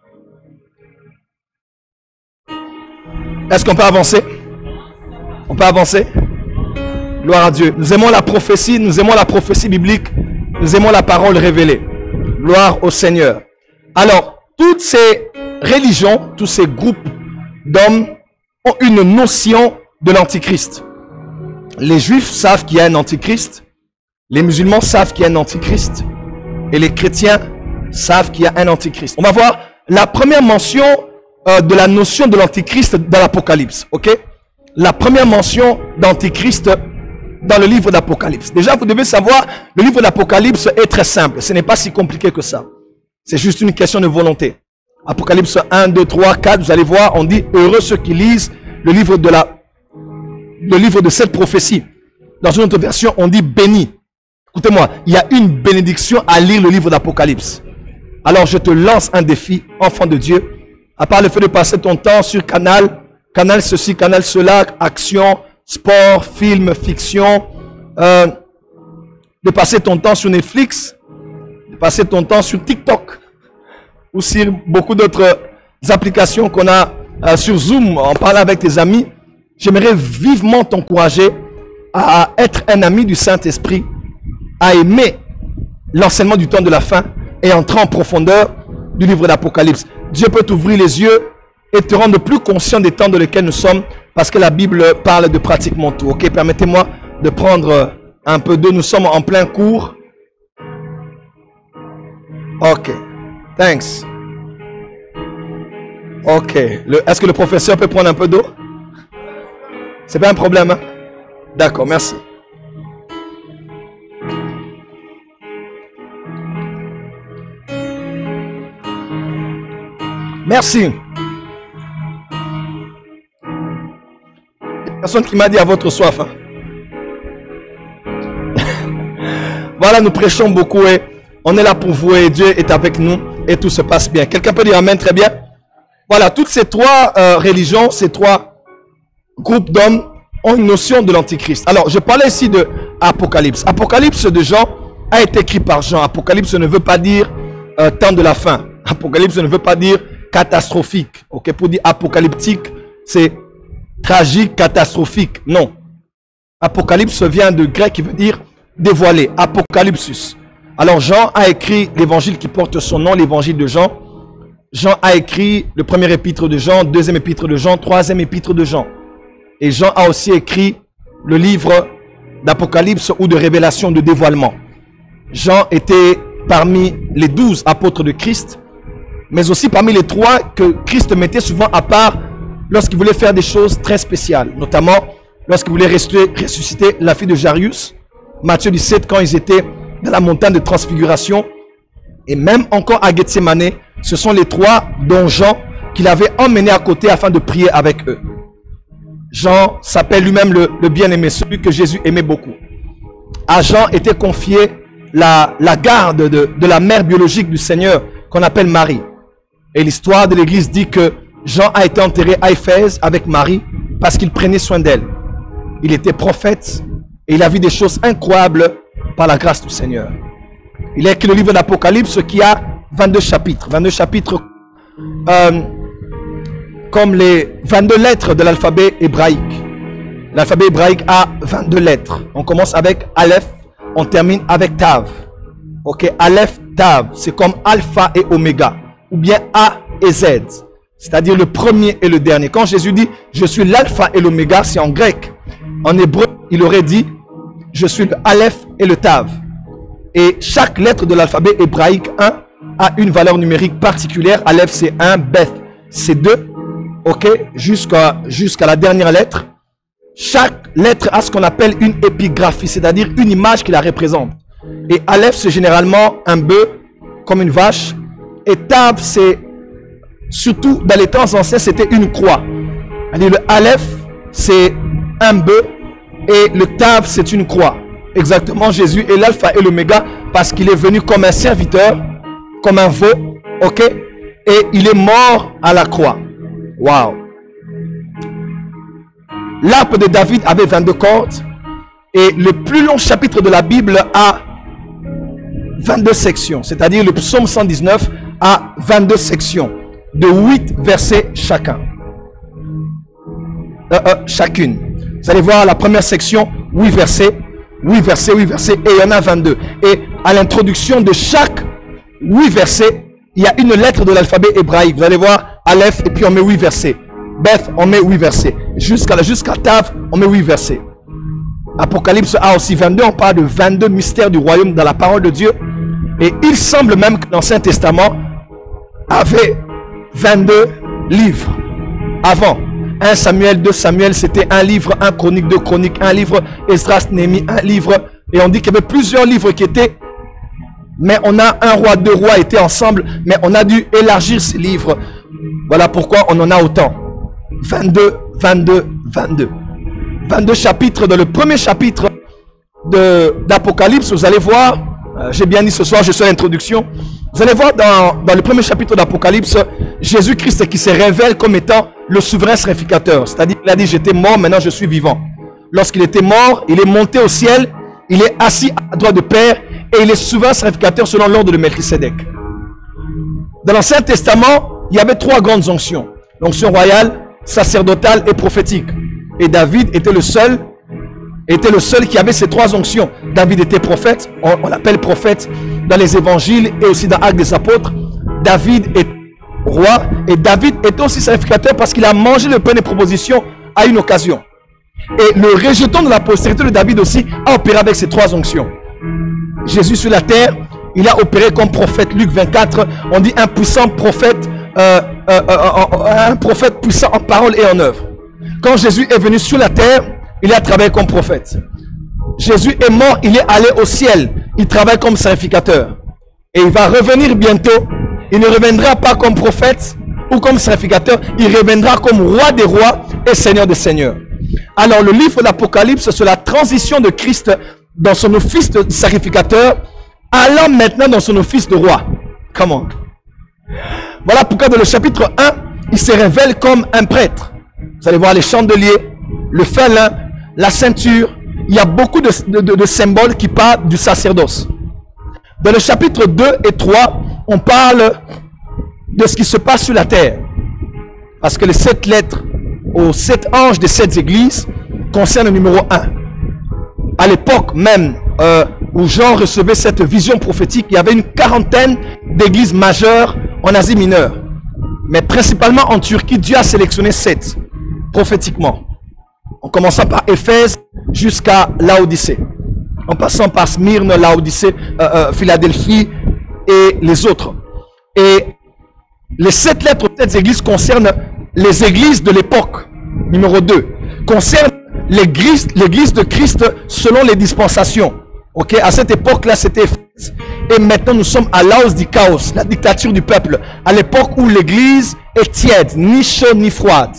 Est-ce qu'on peut avancer? On peut avancer? Gloire à Dieu. Nous aimons la prophétie, nous aimons la prophétie biblique, nous aimons la parole révélée. Gloire au Seigneur. Alors, toutes ces religions, tous ces groupes d'hommes ont une notion de l'antichrist. Les juifs savent qu'il y a un antichrist, les musulmans savent qu'il y a un antichrist, et les chrétiens savent qu'il y a un antichrist. On va voir la première mention euh, de la notion de l'antichrist dans l'Apocalypse, ok? La première mention d'antichrist dans le livre d'Apocalypse. Déjà, vous devez savoir, le livre d'Apocalypse est très simple. Ce n'est pas si compliqué que ça. C'est juste une question de volonté. Apocalypse un, deux, trois, quatre, vous allez voir, on dit, heureux ceux qui lisent le livre de la, le livre de cette prophétie. Dans une autre version, on dit béni. Écoutez-moi, il y a une bénédiction à lire le livre d'Apocalypse. Alors, je te lance un défi, enfant de Dieu. À part le fait de passer ton temps sur Canal, Canal ceci, Canal cela, action, sport, film, fiction, euh, de passer ton temps sur Netflix, de passer ton temps sur TikTok, ou sur beaucoup d'autres applications qu'on a euh, sur Zoom, en parlant avec tes amis. J'aimerais vivement t'encourager à être un ami du Saint-Esprit, à aimer l'enseignement du temps de la fin et entrer en profondeur du livre d'Apocalypse. Dieu peut t'ouvrir les yeux et te rendre plus conscient des temps dans lesquels nous sommes, parce que la Bible parle de pratiquement tout. Ok, permettez-moi de prendre un peu d'eau. Nous sommes en plein cours. Ok, thanks. Ok. Est-ce que le professeur peut prendre un peu d'eau? C'est pas un problème, hein? D'accord, merci. Merci. Personne qui m'a dit à votre soif. Hein? Voilà, nous prêchons beaucoup et on est là pour vous et Dieu est avec nous et tout se passe bien. Quelqu'un peut dire amen, très bien. Voilà, toutes ces trois euh, religions, ces trois groupes d'hommes ont une notion de l'antichrist. Alors, je parlais ici de Apocalypse. Apocalypse de Jean a été écrit par Jean. Apocalypse ne veut pas dire euh, temps de la fin. Apocalypse ne veut pas dire catastrophique. Ok, pour dire apocalyptique, c'est tragique, catastrophique. Non. Apocalypse vient de grec qui veut dire dévoiler. Apocalypsus. Alors Jean a écrit l'évangile qui porte son nom, l'évangile de Jean. Jean a écrit le premier épître de Jean, deuxième épître de Jean, troisième épître de Jean. Et Jean a aussi écrit le livre d'Apocalypse ou de révélation, de dévoilement. Jean était parmi les douze apôtres de Christ, mais aussi parmi les trois que Christ mettait souvent à part lorsqu'il voulait faire des choses très spéciales, notamment lorsqu'il voulait ressusciter la fille de Jairus, Matthieu dix-sept, quand ils étaient dans la montagne de transfiguration, et même encore à Gethsémane, ce sont les trois dont Jean qu'il avait emmené à côté afin de prier avec eux. Jean s'appelle lui-même le, le bien-aimé, celui que Jésus aimait beaucoup. À Jean était confiée la, la garde de, de la mère biologique du Seigneur, qu'on appelle Marie. Et l'histoire de l'église dit que Jean a été enterré à Éphèse avec Marie parce qu'il prenait soin d'elle. Il était prophète et il a vu des choses incroyables par la grâce du Seigneur. Il a écrit le livre d'Apocalypse qui a vingt-deux chapitres. vingt-deux chapitres euh, comme les vingt-deux lettres de l'alphabet hébraïque. L'alphabet hébraïque a vingt-deux lettres. On commence avec Aleph, on termine avec Tav. Ok, Aleph, Tav, c'est comme Alpha et Oméga, ou bien A et Z, c'est-à-dire le premier et le dernier. Quand Jésus dit « Je suis l'Alpha et l'Oméga », c'est en grec. En hébreu, il aurait dit « Je suis le Aleph et le Tav ». Et chaque lettre de l'alphabet hébraïque un a une valeur numérique particulière. Aleph, c'est un, Beth, c'est deux, ok, jusqu'à jusqu'à la dernière lettre. Chaque lettre a ce qu'on appelle une épigraphie, c'est-à-dire une image qui la représente. Et Aleph, c'est généralement un bœuf, comme une vache. Et Tav, c'est, surtout dans les temps anciens, c'était une croix. C'est-à-dire le Aleph, c'est un bœuf, et le Tav, c'est une croix. Exactement, Jésus est l'alpha et l'oméga parce qu'il est venu comme un serviteur, comme un veau, ok? Et il est mort à la croix. Waouh! L'arpe de David avait vingt-deux cordes et le plus long chapitre de la Bible a vingt-deux sections, c'est-à-dire le psaume cent dix-neuf a vingt-deux sections de huit versets chacun. Euh, euh, chacune. Vous allez voir la première section, huit versets. huit versets, huit versets, et il y en a vingt-deux. Et à l'introduction de chaque huit versets, il y a une lettre de l'alphabet hébraïque. Vous allez voir, Aleph, et puis on met huit versets. Beth, on met huit versets. Jusqu'à jusqu'à Tav, on met huit versets. Apocalypse a aussi vingt-deux, on parle de vingt-deux mystères du royaume dans la parole de Dieu. Et il semble même que l'Ancien Testament avait vingt-deux livres avant. un Samuel, deux Samuel, c'était un livre, un Chronique, deux Chroniques, un livre, Esdras, Néhémie, un livre. Et on dit qu'il y avait plusieurs livres qui étaient, mais on a un roi, deux rois étaient ensemble, mais on a dû élargir ces livres. Voilà pourquoi on en a autant. vingt-deux, vingt-deux, vingt-deux. vingt-deux chapitres. Dans le premier chapitre d'Apocalypse, vous allez voir, euh, j'ai bien dit ce soir, je suis à l'introduction. Vous allez voir dans, dans le premier chapitre d'Apocalypse, Jésus-Christ qui se révèle comme étant le souverain sacrificateur. C'est-à-dire qu'il a dit, j'étais mort, maintenant je suis vivant. Lorsqu'il était mort, il est monté au ciel, il est assis à droite de Père, et il est souverain sacrificateur selon l'ordre de Melchisédek. Dans l'Ancien Testament, il y avait trois grandes onctions. L'onction royale, sacerdotale et prophétique. Et David était le seul, était le seul qui avait ces trois onctions. David était prophète, on, on l'appelle prophète dans les évangiles et aussi dans Actes des Apôtres. David est roi et David est aussi sacrificateur parce qu'il a mangé le pain des propositions à une occasion. Et le rejeton de la postérité de David aussi a opéré avec ces trois onctions. Jésus sur la terre, il a opéré comme prophète. Luc vingt-quatre, on dit un puissant prophète euh, euh, euh, un prophète puissant en parole et en œuvre. Quand Jésus est venu sur la terre, il a travaillé comme prophète. Jésus est mort, il est allé au ciel. Il travaille comme sacrificateur. Et il va revenir bientôt. Il ne reviendra pas comme prophète ou comme sacrificateur. Il reviendra comme roi des rois et seigneur des seigneurs. Alors le livre de l'Apocalypse, c'est la transition de Christ dans son office de sacrificateur, allant maintenant dans son office de roi. Comment? Voilà pourquoi dans le chapitre un, il se révèle comme un prêtre. Vous allez voir les chandeliers, le felin, la ceinture. Il y a beaucoup de, de, de, de symboles qui parlent du sacerdoce. Dans le chapitre deux et trois, on parle de ce qui se passe sur la terre. Parce que les sept lettres aux sept anges des sept églises concernent le numéro un. À l'époque même euh, où Jean recevait cette vision prophétique, il y avait une quarantaine d'églises majeures en Asie mineure. Mais principalement en Turquie, Dieu a sélectionné sept prophétiquement. En commençant par Éphèse jusqu'à Laodicée. En passant par Smyrne, Laodicée, euh, euh, Philadelphie et les autres. Et les sept lettres de cette église concernent les églises de l'époque. Numéro deux. Concernent l'église de Christ selon les dispensations. Ok, à cette époque-là, c'était Éphèse. Et maintenant, nous sommes à l'os du chaos, la dictature du peuple. À l'époque où l'église est tiède, ni chaude ni froide.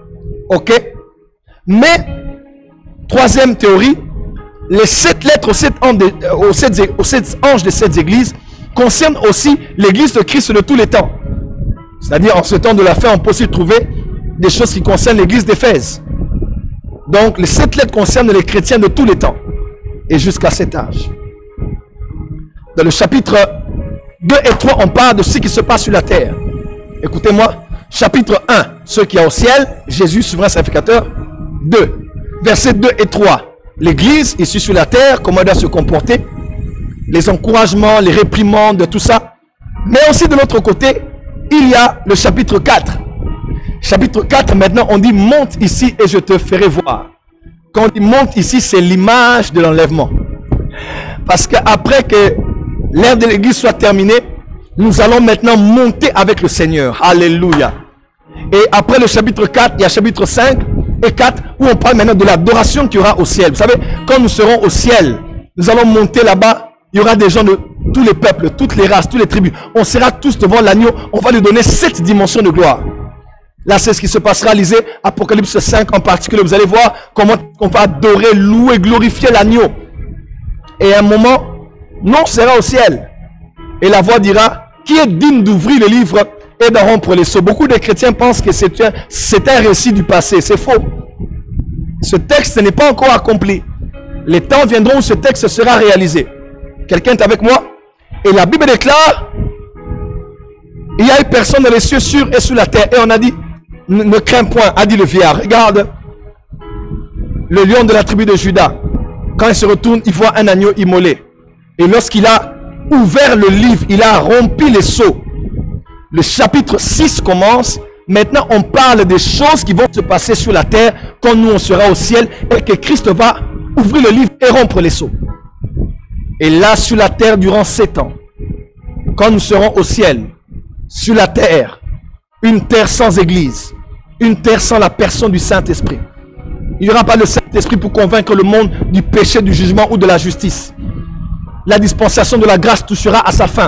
Ok. Mais, troisième théorie, les sept lettres aux sept anges, de, aux sept, aux sept anges de cette église concernent aussi l'église de Christ de tous les temps. C'est-à-dire, en ce temps de la fin, on peut aussi trouver des choses qui concernent l'église d'Éphèse. Donc, les sept lettres concernent les chrétiens de tous les temps et jusqu'à cet âge. Dans le chapitre deux et trois, on parle de ce qui se passe sur la terre. Écoutez-moi, chapitre un, ce qui est au ciel, Jésus, souverain sacrificateur. deux, versets deux et trois, l'église ici sur la terre, comment elle doit se comporter, les encouragements, les réprimandes, tout ça. Mais aussi de l'autre côté, il y a le chapitre quatre. Chapitre quatre, maintenant on dit monte ici et je te ferai voir. Quand on dit monte ici, c'est l'image de l'enlèvement. Parce qu'après que l'ère de l'église soit terminée, nous allons maintenant monter avec le Seigneur. Alléluia. Et après le chapitre quatre, il y a chapitre cinq et quatre où on parle maintenant de l'adoration qu'il y aura au ciel. Vous savez, quand nous serons au ciel, nous allons monter là-bas. Il y aura des gens de tous les peuples, toutes les races, toutes les tribus. On sera tous devant l'agneau. On va lui donner cette dimension de gloire. Là, c'est ce qui se passera. Lisez Apocalypse cinq en particulier. Vous allez voir comment on va adorer, louer, glorifier l'agneau. Et à un moment, non sera au ciel. Et la voix dira, qui est digne d'ouvrir le livre et d'en rompre les sceaux? Beaucoup de chrétiens pensent que c'est un, c'est un récit du passé. C'est faux. Ce texte n'est pas encore accompli. Les temps viendront où ce texte sera réalisé. Quelqu'un est avec moi? Et la Bible déclare, il y a une personne dans les cieux, sur et sous la terre. Et on a dit, ne, ne crains point, a dit le vieillard. Regarde, le lion de la tribu de Juda. Quand il se retourne, il voit un agneau immolé. Et lorsqu'il a ouvert le livre, il a rompu les sceaux. Le chapitre six commence. Maintenant, on parle des choses qui vont se passer sur la terre quand nous, on sera au ciel et que Christ va ouvrir le livre et rompre les sceaux. Et là, sur la terre, durant sept ans, quand nous serons au ciel, sur la terre, une terre sans église, une terre sans la personne du Saint-Esprit. Il n'y aura pas le Saint-Esprit pour convaincre le monde du péché, du jugement ou de la justice. La dispensation de la grâce touchera à sa fin.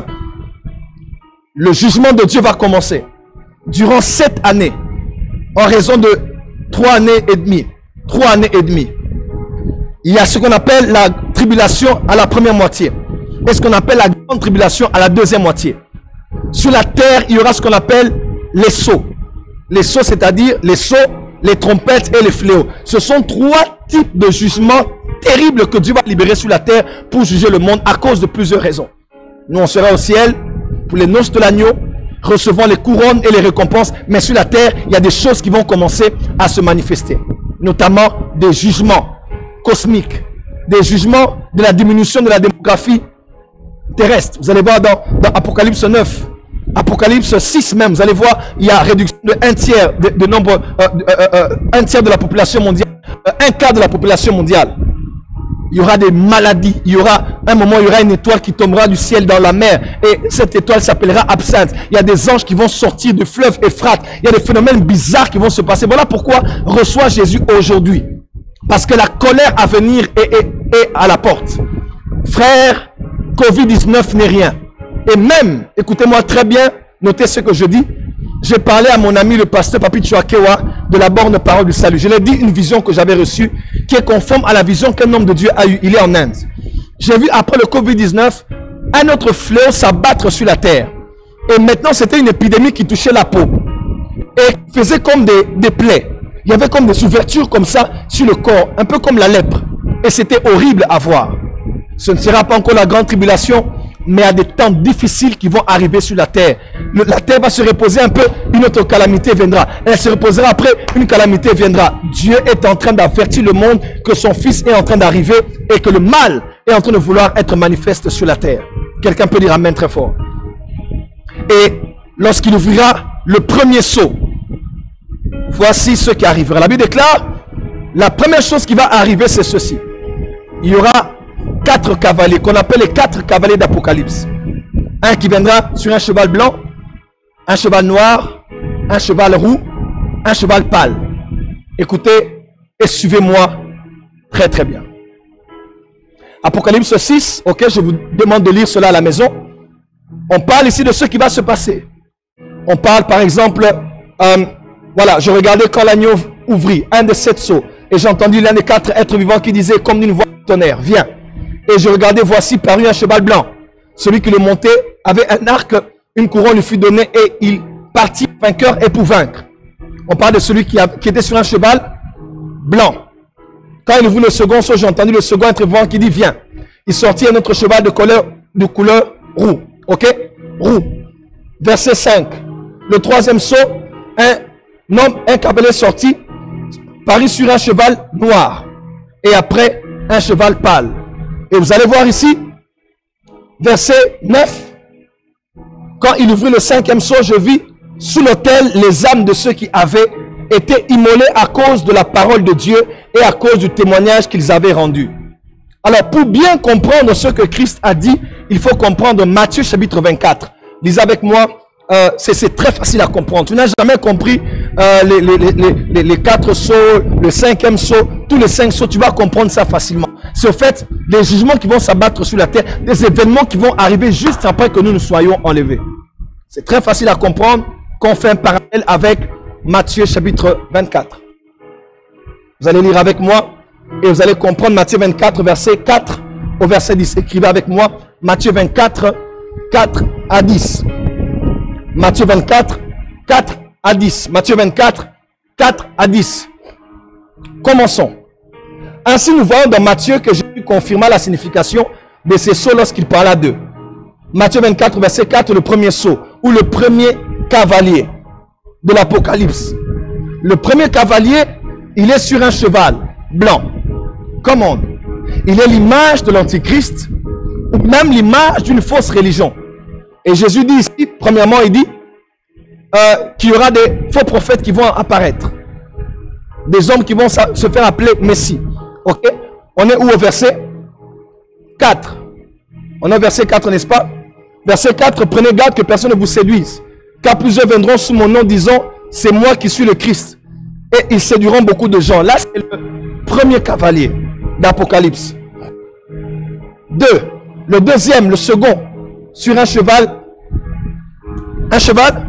Le jugement de Dieu va commencer. Durant sept années, en raison de trois années et demie. Trois années et demie. Il y a ce qu'on appelle la tribulation à la première moitié. Et ce qu'on appelle la grande tribulation à la deuxième moitié. Sur la terre, il y aura ce qu'on appelle les sceaux. Les sceaux, c'est-à-dire les sceaux, les trompettes et les fléaux. Ce sont trois types de jugements terribles que Dieu va libérer sur la terre pour juger le monde à cause de plusieurs raisons. Nous, on sera au ciel pour les noces de l'agneau, recevant les couronnes et les récompenses. Mais sur la terre, il y a des choses qui vont commencer à se manifester. Notamment des jugements cosmiques, des jugements de la diminution de la démographie terrestre. Vous allez voir dans, dans Apocalypse neuf, Apocalypse six même, vous allez voir, il y a réduction de un tiers de, de nombre, euh, euh, euh, un tiers de la population mondiale, euh, un quart de la population mondiale. il y aura des maladies, il y aura un moment, il y aura une étoile qui tombera du ciel dans la mer et cette étoile s'appellera Absinthe. Il y a des anges qui vont sortir du fleuve Euphrate. Il y a des phénomènes bizarres qui vont se passer. Voilà pourquoi reçois Jésus aujourd'hui. Parce que la colère à venir est, est, est à la porte. Frère, covid dix-neuf n'est rien. Et même, écoutez-moi très bien, notez ce que je dis. J'ai parlé à mon ami le pasteur Papi Chouakewa de la borne parole du salut. Je lui ai dit une vision que j'avais reçue qui est conforme à la vision qu'un homme de Dieu a eue. Il est en Inde. J'ai vu après le covid dix-neuf un autre fléau s'abattre sur la terre. Et maintenant c'était une épidémie qui touchait la peau. Et faisait comme des, des plaies. Il y avait comme des ouvertures comme ça sur le corps. Un peu comme la lèpre. Et c'était horrible à voir. Ce ne sera pas encore la grande tribulation, mais à des temps difficiles qui vont arriver sur la terre. Le, la terre va se reposer un peu, une autre calamité viendra. Elle se reposera après, une calamité viendra. Dieu est en train d'avertir le monde que son Fils est en train d'arriver et que le mal est en train de vouloir être manifeste sur la terre. Quelqu'un peut dire amen très fort. Et lorsqu'il ouvrira le premier sceau, voici ce qui arrivera. La Bible déclare, la première chose qui va arriver, c'est ceci. Il y aura quatre cavaliers, qu'on appelle les quatre cavaliers d'Apocalypse. Un qui viendra sur un cheval blanc, un cheval noir, un cheval roux, un cheval pâle. Écoutez et suivez-moi très très bien. Apocalypse six, ok, je vous demande de lire cela à la maison. On parle ici de ce qui va se passer. On parle par exemple, euh, voilà, je regardais quand l'agneau ouvrit un des sept sceaux et j'ai entendu l'un des quatre êtres vivants qui disait comme d'une voix de tonnerre, viens. Et je regardais, voici parut un cheval blanc. Celui qui le montait avait un arc, une couronne lui fut donnée et il partit vainqueur et pour vaincre. On parle de celui qui, a, qui était sur un cheval blanc. Quand il ouvrit le second sceau, j'ai entendu le second être vivant qui dit viens. Il sortit un autre cheval de couleur, de couleur roux. Ok? Roux. Verset cinq. Le troisième sceau, un homme, un cavalier sorti, parut sur un cheval noir. Et après, un cheval pâle. Et vous allez voir ici, verset neuf, quand il ouvrit le cinquième sceau, je vis sous l'autel les âmes de ceux qui avaient été immolés à cause de la parole de Dieu et à cause du témoignage qu'ils avaient rendu. Alors, pour bien comprendre ce que Christ a dit, il faut comprendre Matthieu chapitre vingt-quatre. Lisez avec moi, euh, c'est très facile à comprendre. Tu n'as jamais compris euh, les, les, les, les, les quatre sceaux, le cinquième sceau, tous les cinq sceaux, tu vas comprendre ça facilement. C'est au fait des jugements qui vont s'abattre sur la terre, des événements qui vont arriver juste après que nous nous soyons enlevés. C'est très facile à comprendre qu'on fait un parallèle avec Matthieu chapitre vingt-quatre. Vous allez lire avec moi et vous allez comprendre Matthieu vingt-quatre, verset quatre au verset dix. Écrivez avec moi Matthieu vingt-quatre, quatre à dix. Matthieu vingt-quatre, quatre à dix. Matthieu vingt-quatre, quatre à dix. Commençons. Ainsi, nous voyons dans Matthieu que Jésus confirma la signification de ces sceaux lorsqu'il parla d'eux. Matthieu vingt-quatre, verset quatre, le premier sceau, ou le premier cavalier de l'Apocalypse. Le premier cavalier, il est sur un cheval blanc. Comment? Il est l'image de l'Antichrist, ou même l'image d'une fausse religion. Et Jésus dit ici, premièrement, il dit euh, qu'il y aura des faux prophètes qui vont apparaître. Des hommes qui vont se faire appeler Messie. Ok? On est où au verset quatre? On est au verset quatre, n'est-ce pas? Verset quatre, prenez garde que personne ne vous séduise. Car plusieurs viendront sous mon nom disant, c'est moi qui suis le Christ. Et ils séduiront beaucoup de gens. Là, c'est le premier cavalier d'Apocalypse. Deux, le deuxième, le second, sur un cheval. Un cheval?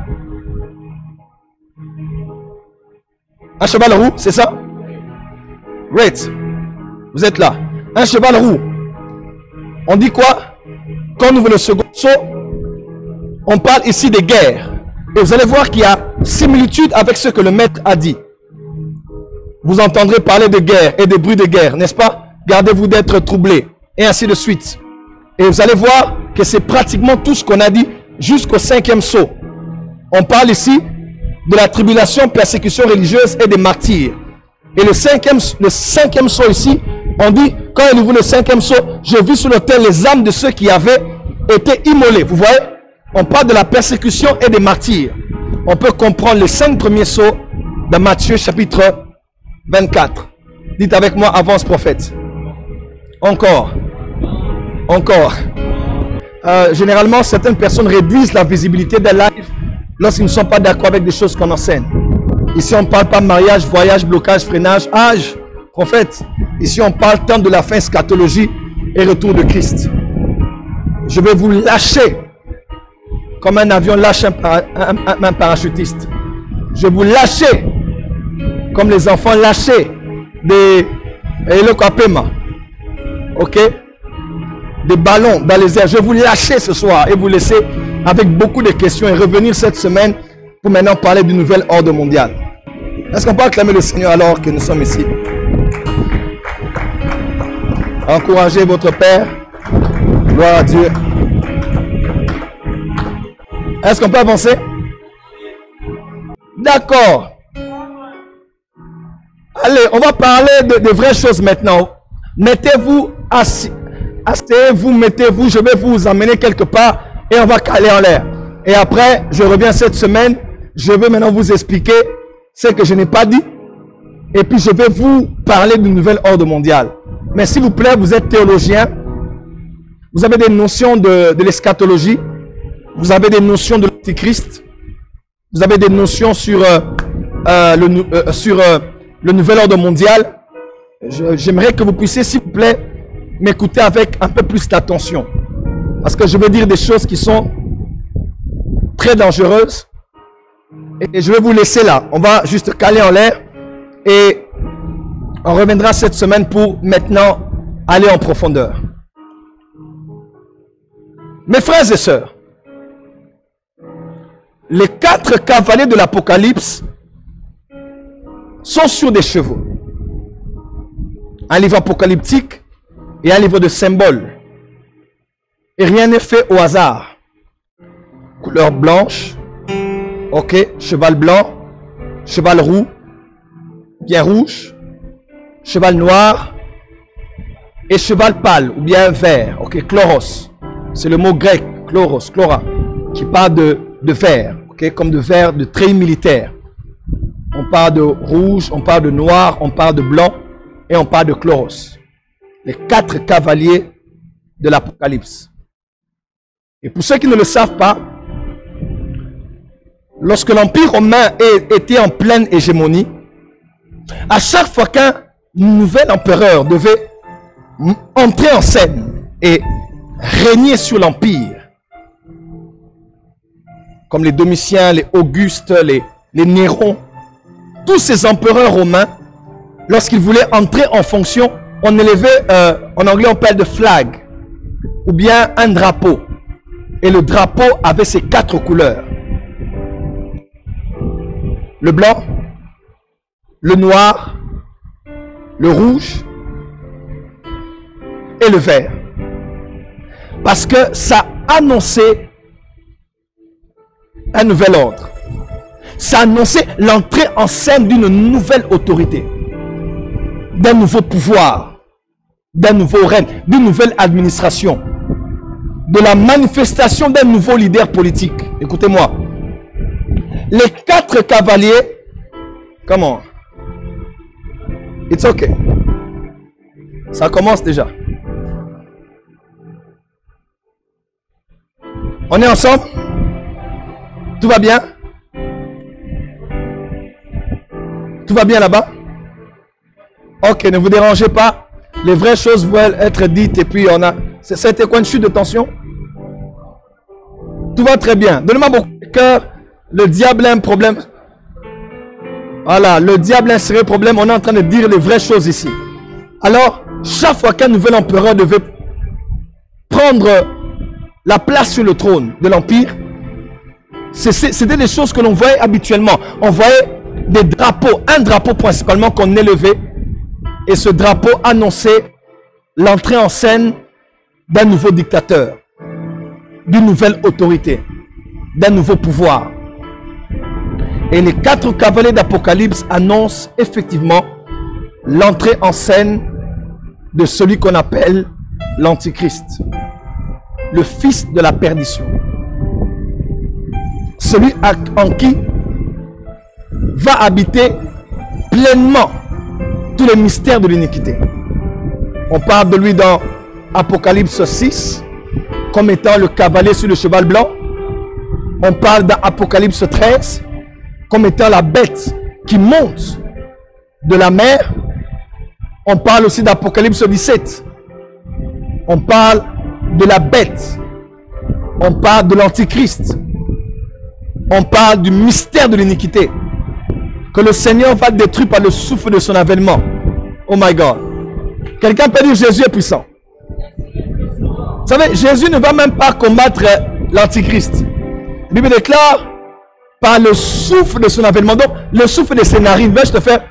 Un cheval roux, c'est ça? Great. Vous êtes là. Un cheval roux. On dit quoi? Quand on ouvre le second saut, on parle ici des guerres. Et vous allez voir qu'il y a similitude avec ce que le maître a dit. Vous entendrez parler de guerre et de bruits de guerre, n'est-ce pas? Gardez-vous d'être troublés. Et ainsi de suite. Et vous allez voir que c'est pratiquement tout ce qu'on a dit jusqu'au cinquième sceau. On parle ici de la tribulation, persécution religieuse et des martyrs. Et le cinquième, le cinquième sceau ici, on dit, quand il ouvre le cinquième sceau, je vis sur l'autel les âmes de ceux qui avaient été immolés. Vous voyez? On parle de la persécution et des martyrs. On peut comprendre les cinq premiers sceaux de Matthieu chapitre vingt-quatre. Dites avec moi, avance prophète. Encore. Encore. Euh, généralement, certaines personnes réduisent la visibilité des lives lorsqu'ils ne sont pas d'accord avec des choses qu'on enseigne. Ici, on ne parle pas mariage, voyage, blocage, freinage, âge, prophète. Ici, on parle tant de la fin, eschatologie et retour de Christ. Je vais vous lâcher comme un avion lâche un, para un, un, un parachutiste. Je vais vous lâcher comme les enfants lâchés des Elokapema. Ok? Des ballons dans les airs. Je vais vous lâcher ce soir et vous laisser avec beaucoup de questions et revenir cette semaine pour maintenant parler du nouvel ordre mondial. Est-ce qu'on peut acclamer le Seigneur alors que nous sommes ici? Encouragez votre Père. Gloire à Dieu. Est-ce qu'on peut avancer? D'accord. Allez, on va parler de, de vraies choses maintenant. Mettez-vous assis. Asseyez-vous, mettez-vous. Je vais vous emmener quelque part et on va caler en l'air. Et après, je reviens cette semaine. Je vais maintenant vous expliquer ce que je n'ai pas dit. Et puis, je vais vous parler du nouvel ordre mondial. Mais s'il vous plaît, vous êtes théologien. Vous avez des notions de, de l'eschatologie. Vous avez des notions de l'antichrist. Vous avez des notions sur, euh, euh, le, euh, sur euh, le nouvel ordre mondial. J'aimerais que vous puissiez, s'il vous plaît, m'écouter avec un peu plus d'attention. Parce que je veux dire des choses qui sont très dangereuses. Et je vais vous laisser là. On va juste caler en l'air. Et on reviendra cette semaine pour maintenant aller en profondeur. Mes frères et sœurs, les quatre cavaliers de l'Apocalypse sont sur des chevaux. Un livre apocalyptique et un livre de symboles. Et rien n'est fait au hasard. Couleur blanche, ok, cheval blanc, cheval roux, bien rouge, cheval noir et cheval pâle ou bien vert, ok, chloros. C'est le mot grec, chloros, chlora, qui parle de, de vert, ok, comme de vert, de treillis militaire. On parle de rouge, on parle de noir, on parle de blanc et on parle de chloros. Les quatre cavaliers de l'Apocalypse. Et pour ceux qui ne le savent pas, lorsque l'Empire romain était en pleine hégémonie, à chaque fois qu'un nouvel empereur devait entrer en scène et régner sur l'Empire, comme les Domitiens, les Augustes, les, les Néron, tous ces empereurs romains, lorsqu'ils voulaient entrer en fonction, on élevait, euh, en anglais on parle de flag, ou bien un drapeau. Et le drapeau avait ses quatre couleurs. Le blanc, le noir, le rouge et le vert. Parce que ça annonçait un nouvel ordre. Ça annonçait l'entrée en scène d'une nouvelle autorité, d'un nouveau pouvoir, d'un nouveau règne, d'une nouvelle administration, de la manifestation d'un nouveau leader politique. Écoutez-moi. Les quatre cavaliers, comment? It's okay. Ça commence déjà. On est ensemble? Tout va bien? Tout va bien là-bas? Ok, ne vous dérangez pas. Les vraies choses veulent être dites et puis on a... C'était quoi, une chute de tension? Tout va très bien. Donnez-moi beaucoup de cœur. Le diable a un problème. Voilà, le diable a un sérieux problème. On est en train de dire les vraies choses ici. Alors, chaque fois qu'un nouvel empereur devait prendre la place sur le trône de l'Empire, c'était des choses que l'on voyait habituellement. On voyait des drapeaux, un drapeau principalement qu'on élevait. Et ce drapeau annonçait l'entrée en scène d'un nouveau dictateur, d'une nouvelle autorité, d'un nouveau pouvoir. Et les quatre cavaliers d'Apocalypse annoncent effectivement l'entrée en scène de celui qu'on appelle l'Antichrist, le fils de la perdition. Celui en qui va habiter pleinement tous les mystères de l'iniquité. On parle de lui dans Apocalypse six, comme étant le cavalier sur le cheval blanc. On parle dans Apocalypse treize, comme étant la bête qui monte de la mer. On parle aussi d'Apocalypse dix-sept. On parle de la bête. On parle de l'Antichrist. On parle du mystère de l'iniquité. Que le Seigneur va détruire par le souffle de son avènement. Oh my God. Quelqu'un peut dire Jésus est puissant. Vous savez, Jésus ne va même pas combattre l'Antichrist. La Bible déclare par le souffle de son avènement. Donc, le souffle de ses narines va te faire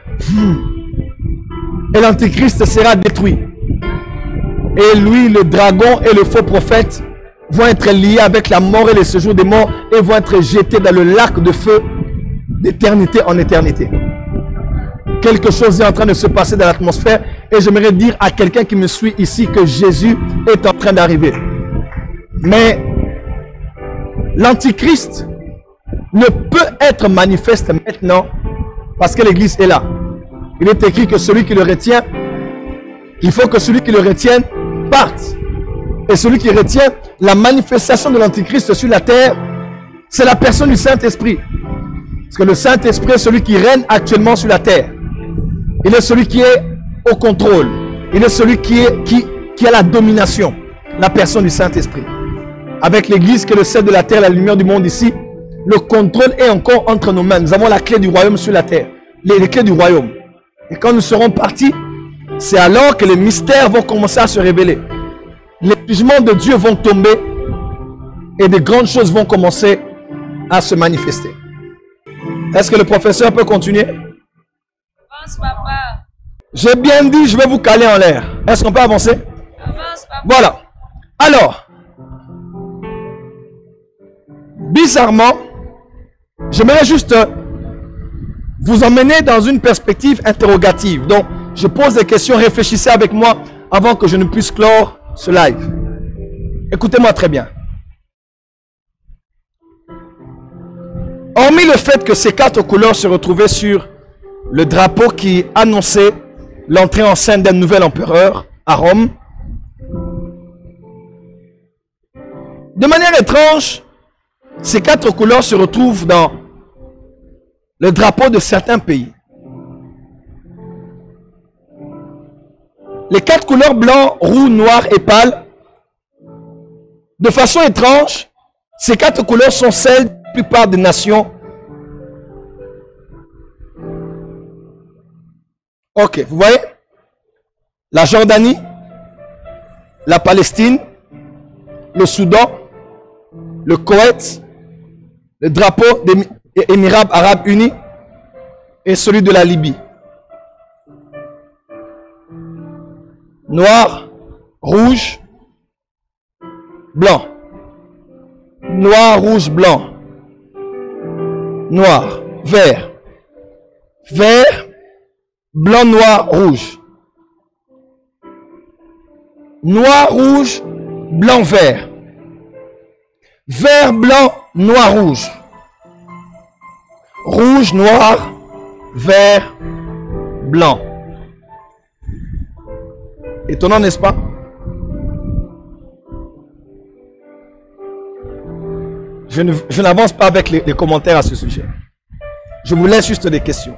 et l'Antichrist sera détruit. Et lui, le dragon et le faux prophète vont être liés avec la mort et le séjour des morts et vont être jetés dans le lac de feu d'éternité en éternité. Quelque chose est en train de se passer dans l'atmosphère et j'aimerais dire à quelqu'un qui me suit ici que Jésus est en train d'arriver. Mais l'Antichrist ne peut être manifeste maintenant parce que l'Église est là. Il est écrit que celui qui le retient, il faut que celui qui le retienne parte. Et celui qui retient la manifestation de l'Antichrist sur la terre, c'est la personne du Saint-Esprit. Parce que le Saint-Esprit est celui qui règne actuellement sur la terre. Il est celui qui est au contrôle. Il est celui qui, est, qui, qui a la domination. La personne du Saint-Esprit. Avec l'Église qui est le sel de la terre, la lumière du monde ici, le contrôle est encore entre nos mains. Nous avons la clé du royaume sur la terre. Les, les clés du royaume. Et quand nous serons partis, c'est alors que les mystères vont commencer à se révéler. Les jugements de Dieu vont tomber et de grandes choses vont commencer à se manifester. Est-ce que le professeur peut continuer? Avance, papa. J'ai bien dit, je vais vous caler en l'air. Est-ce qu'on peut avancer? Avance, papa. Voilà. Alors, bizarrement, j'aimerais juste vous emmener dans une perspective interrogative. Donc, je pose des questions, réfléchissez avec moi avant que je ne puisse clore ce live. Écoutez-moi très bien. Hormis le fait que ces quatre couleurs se retrouvaient sur le drapeau qui annonçait l'entrée en scène d'un nouvel empereur à Rome, de manière étrange, ces quatre couleurs se retrouvent dans le drapeau de certains pays. Les quatre couleurs blanc, roux, noir et pâle, de façon étrange, ces quatre couleurs sont celles de la plupart des nations. Ok, vous voyez? La Jordanie, la Palestine, le Soudan, le Koweït, le drapeau des Émirats Arabes Unis et celui de la Libye. Noir, rouge, blanc. Noir, rouge, blanc. Noir, vert. Vert, blanc, noir, rouge. Noir, rouge, blanc, vert. Vert, blanc, noir, rouge. Rouge, noir, vert, blanc. Étonnant, n'est-ce pas? Je ne, je n'avance pas avec les, les commentaires à ce sujet. Je vous laisse juste des questions.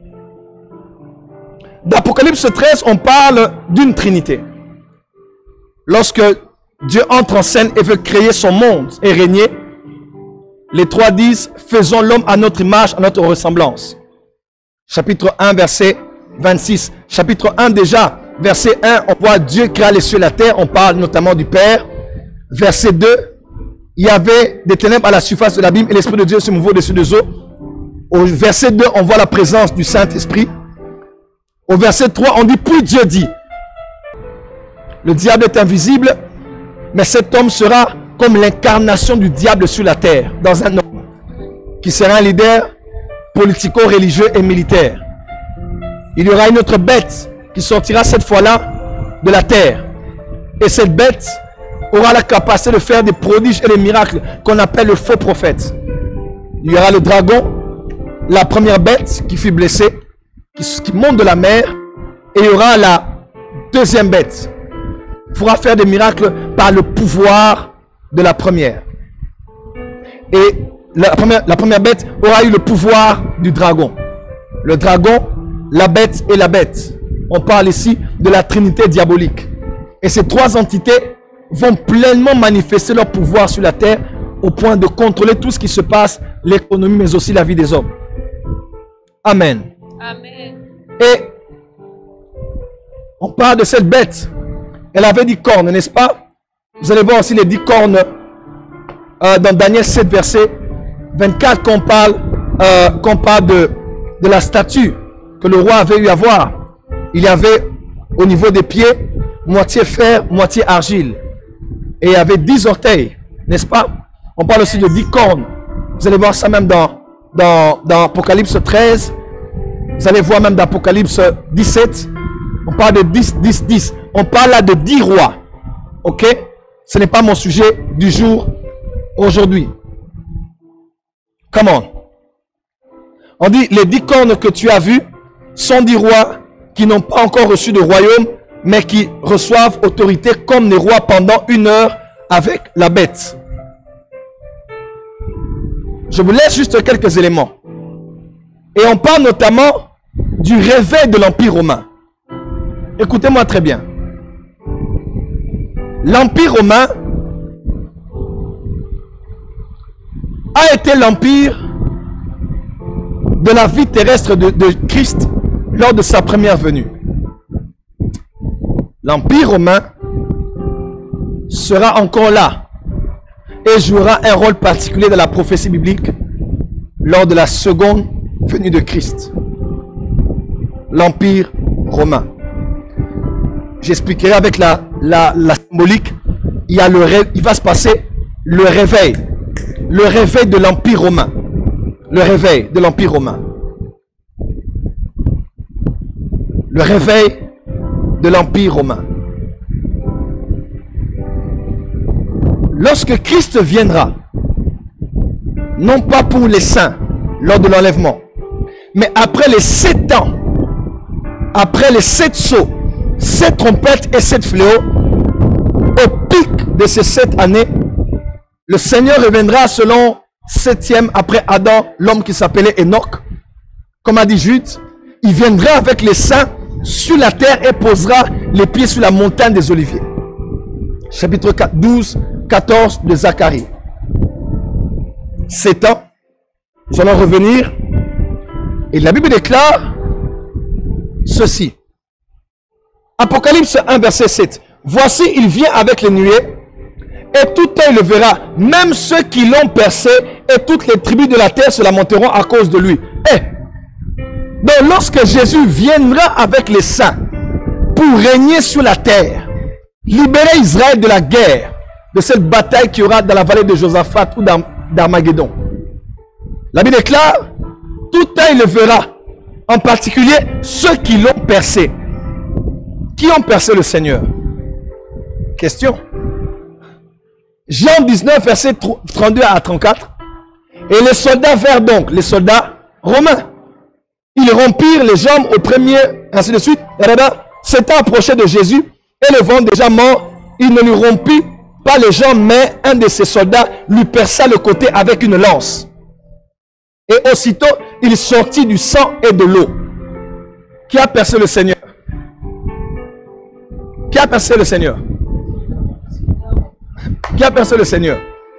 D'Apocalypse treize, on parle d'une trinité. Lorsque Dieu entre en scène et veut créer son monde et régner, les trois disent, faisons l'homme à notre image, à notre ressemblance. Chapitre un, verset vingt-six. Chapitre un déjà, verset un, on voit Dieu créer les cieux et la terre, on parle notamment du Père. Verset deux, il y avait des ténèbres à la surface de l'abîme et l'Esprit de Dieu se mouvait au-dessus des eaux. Au verset deux, on voit la présence du Saint-Esprit. Au verset trois, on dit, puis Dieu dit, le diable est invisible, mais cet homme sera comme l'incarnation du diable sur la terre, dans un homme, qui sera un leader politico-religieux et militaire. Il y aura une autre bête qui sortira cette fois-là de la terre. Et cette bête aura la capacité de faire des prodiges et des miracles qu'on appelle le faux prophète. Il y aura le dragon, la première bête qui fut blessée, qui, qui monte de la mer, et il y aura la deuxième bête pourra faire des miracles par le pouvoir de la première. Et la première, la première bête aura eu le pouvoir du dragon. Le dragon, la bête et la bête. On parle ici de la trinité diabolique. Et ces trois entités vont pleinement manifester leur pouvoir sur la terre au point de contrôler tout ce qui se passe, l'économie, mais aussi la vie des hommes. Amen. Amen. Et on parle de cette bête. Elle avait dix cornes, n'est-ce pas? Vous allez voir aussi les dix cornes euh, dans Daniel sept, verset vingt-quatre, qu'on parle, euh, qu'on parle de, de la statue que le roi avait eu à voir. Il y avait au niveau des pieds, moitié fer, moitié argile. Et il y avait dix orteils, n'est-ce pas? On parle aussi de dix cornes. Vous allez voir ça même dans, dans, dans Apocalypse treize. Vous allez voir même dans Apocalypse dix-sept. On parle de dix, dix, dix. On parle là de dix rois. Ok? Ce n'est pas mon sujet du jour aujourd'hui. Come on. On dit, les dix cornes que tu as vues sont dix rois qui n'ont pas encore reçu de royaume, mais qui reçoivent autorité comme des rois pendant une heure avec la bête. Je vous laisse juste quelques éléments. Et on parle notamment du réveil de l'Empire romain. Écoutez-moi très bien. L'Empire romain a été l'empire de la vie terrestre de, de Christ lors de sa première venue. L'Empire romain sera encore là et jouera un rôle particulier dans la prophétie biblique lors de la seconde venue de Christ. L'Empire romain. J'expliquerai avec la, la, la symbolique. Il, y a le ré, il va se passer le réveil. Le réveil de l'Empire romain. Le réveil de l'Empire romain. Le réveil de l'Empire romain. Lorsque Christ viendra, non pas pour les saints lors de l'enlèvement, mais après les sept ans, après les sept sceaux, sept trompettes et sept fléaux, au pic de ces sept années, le Seigneur reviendra selon septième après Adam, l'homme qui s'appelait Enoch. Comme a dit Jude, il viendra avec les saints sur la terre et posera les pieds sur la montagne des Oliviers. Chapitre douze, quatorze de Zacharie. Sept ans, nous allons revenir. Et la Bible déclare ceci. Apocalypse un, verset sept. Voici, il vient avec les nuées, et tout œil le verra, même ceux qui l'ont percé, et toutes les tribus de la terre se lamenteront à cause de lui. Et donc, lorsque Jésus viendra avec les saints pour régner sur la terre, libérer Israël de la guerre, de cette bataille qu'il y aura dans la vallée de Josaphat ou d'Armageddon, la Bible déclare, tout œil le verra, en particulier ceux qui l'ont percé. Qui ont percé le Seigneur? Question. Jean dix-neuf, verset trente-deux à trente-quatre. Et les soldats vinrent donc, les soldats romains. Ils rompirent les jambes au premier, ainsi de suite. S'étant approché de Jésus, et le vent déjà mort, il ne lui rompit pas les jambes, mais un de ses soldats lui perça le côté avec une lance. Et aussitôt, il sortit du sang et de l'eau. Qui a percé le Seigneur? Qui a percé le Seigneur? Qui a percé le Seigneur?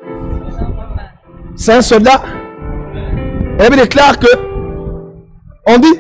C'est un soldat. Et il déclare que, on dit,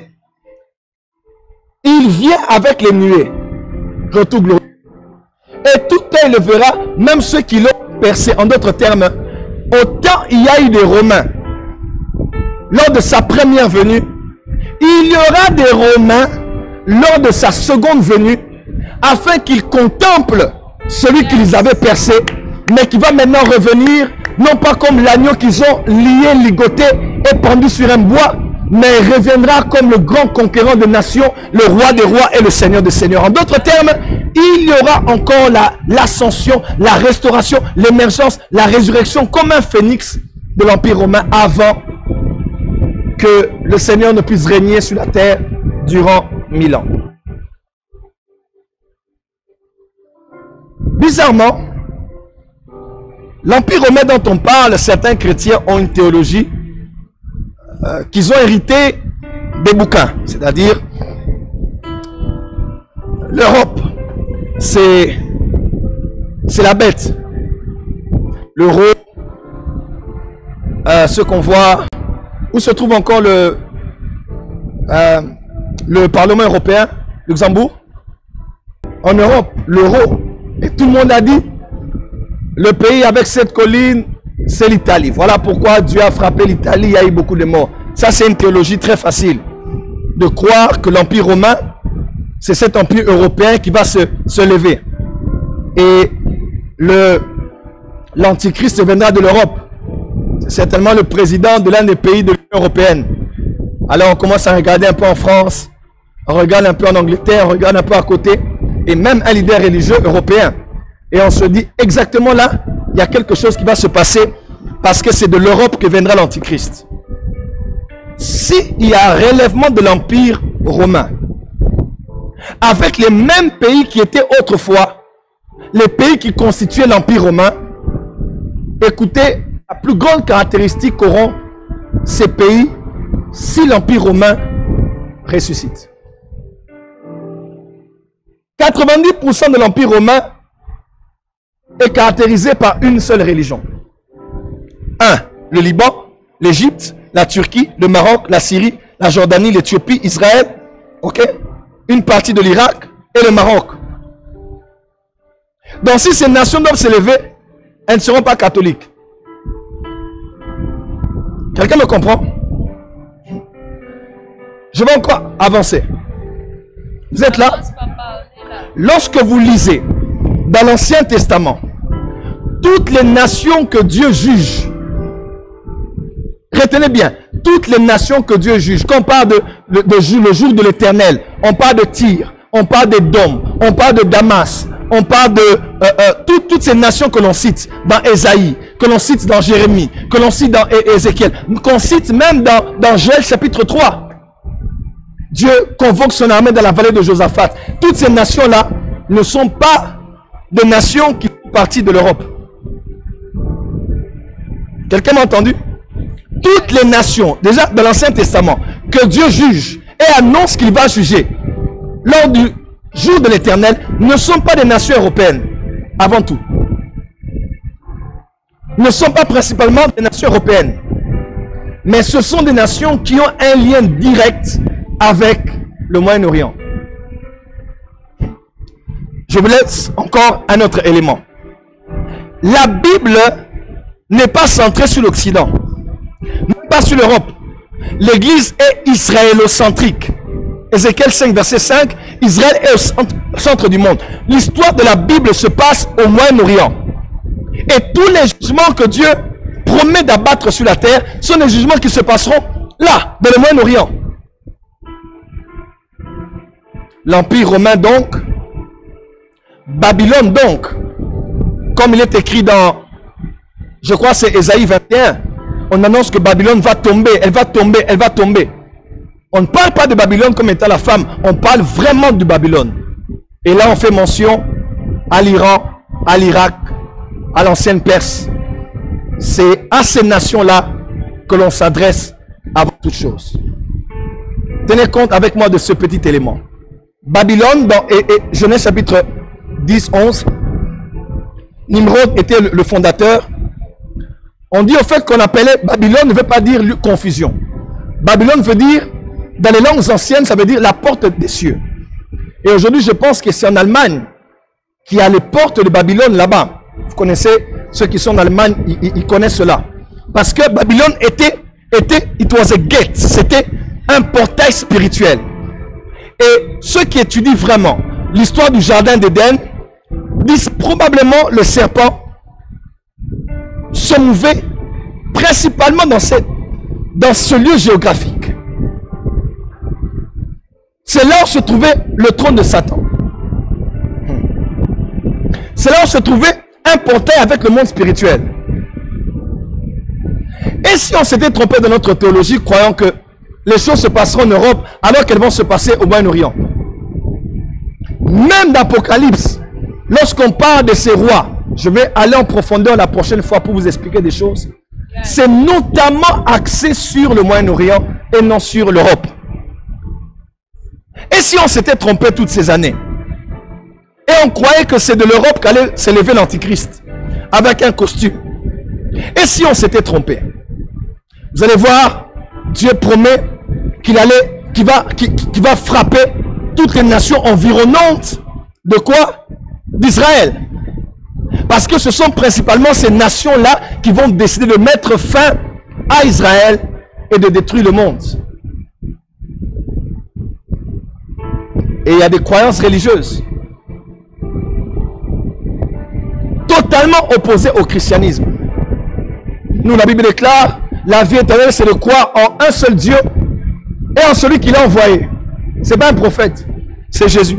il vient avec les nuées. Retour glorieux. Et tout œil le verra, même ceux qui l'ont percé. En d'autres termes, autant il y a eu des Romains lors de sa première venue, il y aura des Romains lors de sa seconde venue, afin qu'ils contemplent celui qui les avait percés, mais qui va maintenant revenir, non pas comme l'agneau qu'ils ont lié, ligoté et pendu sur un bois, mais il reviendra comme le grand conquérant des nations, le roi des rois et le seigneur des seigneurs. En d'autres termes, il y aura encore la, l'ascension, la restauration, l'émergence, la résurrection comme un phénix de l'Empire romain avant que le Seigneur ne puisse régner sur la terre durant mille ans. bizarrement, l'Empire romain dont on parle, certains chrétiens ont une théologie euh, qu'ils ont hérité des bouquins. C'est-à-dire, l'Europe, c'est c'est la bête. L'euro, euh, ce qu'on voit, où se trouve encore le, euh, le Parlement européen, Luxembourg? En Europe, l'euro. Et tout le monde a dit, le pays avec cette colline, c'est l'Italie. Voilà pourquoi Dieu a frappé l'Italie, il y a eu beaucoup de morts. Ça, c'est une théologie très facile. De croire que l'Empire romain, c'est cet empire européen qui va se, se lever. Et le l'Antichrist viendra de l'Europe. C'est certainement le président de l'un des pays de l'Union européenne. Alors on commence à regarder un peu en France, on regarde un peu en Angleterre, on regarde un peu à côté, et même un leader religieux européen. Et on se dit exactement là, il y a quelque chose qui va se passer parce que c'est de l'Europe que viendra l'Antichrist. S'il y a un relèvement de l'Empire romain, avec les mêmes pays qui étaient autrefois, les pays qui constituaient l'Empire romain, écoutez, la plus grande caractéristique qu'auront ces pays si l'Empire romain ressuscite. quatre-vingt-dix pour cent de l'Empire romain est caractérisé par une seule religion. un. Le Liban, l'Égypte, la Turquie, le Maroc, la Syrie, la Jordanie, l'Éthiopie, Israël, ok? Une partie de l'Irak et le Maroc. Donc si ces nations doivent s'élever, elles ne seront pas catholiques. Quelqu'un me comprend? Je vais encore avancer. Vous êtes là? Lorsque vous lisez dans l'Ancien Testament, toutes les nations que Dieu juge, retenez bien, toutes les nations que Dieu juge, quand on parle de, de, de le jour de l'Éternel, on parle de Tyr, on parle d'Édom, on parle de Damas, on parle de euh, euh, tout, toutes ces nations que l'on cite dans Ésaïe, que l'on cite dans Jérémie, que l'on cite dans é Ézéchiel, qu'on cite même dans, dans Joël chapitre trois. Dieu convoque son armée dans la vallée de Josaphat. Toutes ces nations-là ne sont pas des nations qui font partie de l'Europe. Quelqu'un m'a entendu? Toutes les nations, déjà dans l'Ancien Testament, que Dieu juge et annonce qu'il va juger lors du jour de l'Éternel, ne sont pas des nations européennes, avant tout. Ne sont pas principalement des nations européennes, mais ce sont des nations qui ont un lien direct avec le Moyen-Orient. Je vous laisse encore un autre élément. La Bible n'est pas centrée sur l'Occident, même pas sur l'Europe. L'Église est israélocentrique. Ézéchiel cinq, verset cinq, Israël est au centre, au centre du monde. L'histoire de la Bible se passe au Moyen-Orient. Et tous les jugements que Dieu promet d'abattre sur la terre sont des jugements qui se passeront là, dans le Moyen-Orient. L'Empire romain donc, Babylone donc, comme il est écrit dans, je crois c'est Ésaïe vingt et un, on annonce que Babylone va tomber, elle va tomber, elle va tomber. On ne parle pas de Babylone comme étant la femme, on parle vraiment de Babylone. Et là on fait mention à l'Iran, à l'Irak, à l'ancienne Perse. C'est à ces nations-là que l'on s'adresse avant toute chose. Tenez compte avec moi de ce petit élément. Babylone, dans et, et Genèse chapitre dix, onze, Nimrod était le, le fondateur. On dit au fait qu'on appelait Babylone ne veut pas dire confusion. Babylone veut dire, dans les langues anciennes, ça veut dire la porte des cieux. Et aujourd'hui, je pense que c'est en Allemagne qu'il y a les portes de Babylone là-bas. Vous connaissez, ceux qui sont en Allemagne, ils, ils connaissent cela. Parce que Babylone était, était it was a gate. C'était un portail spirituel. Et ceux qui étudient vraiment l'histoire du jardin d'Éden disent probablement le serpent se mouvait principalement dans, cette, dans ce lieu géographique. C'est là où se trouvait le trône de Satan. C'est là où se trouvait un portail avec le monde spirituel. Et si on s'était trompé de notre théologie, croyant que les choses se passeront en Europe alors qu'elles vont se passer au Moyen-Orient. Même d'Apocalypse, lorsqu'on parle de ces rois, je vais aller en profondeur la prochaine fois pour vous expliquer des choses. C'est notamment axé sur le Moyen-Orient et non sur l'Europe. Et si on s'était trompé toutes ces années, et on croyait que c'est de l'Europe qu'allait s'élever l'Antichrist, avec un costume, et si on s'était trompé, vous allez voir, Dieu promet qu'il allait, qu'il va, qu'il, qu'il va frapper toutes les nations environnantes de quoi? D'Israël. Parce que ce sont principalement ces nations-là qui vont décider de mettre fin à Israël et de détruire le monde. Et il y a des croyances religieuses totalement opposées au christianisme. Nous, la Bible déclare, la vie éternelle, c'est de croire en un seul Dieu et en celui qui l'a envoyé. Ce n'est pas un prophète, c'est Jésus.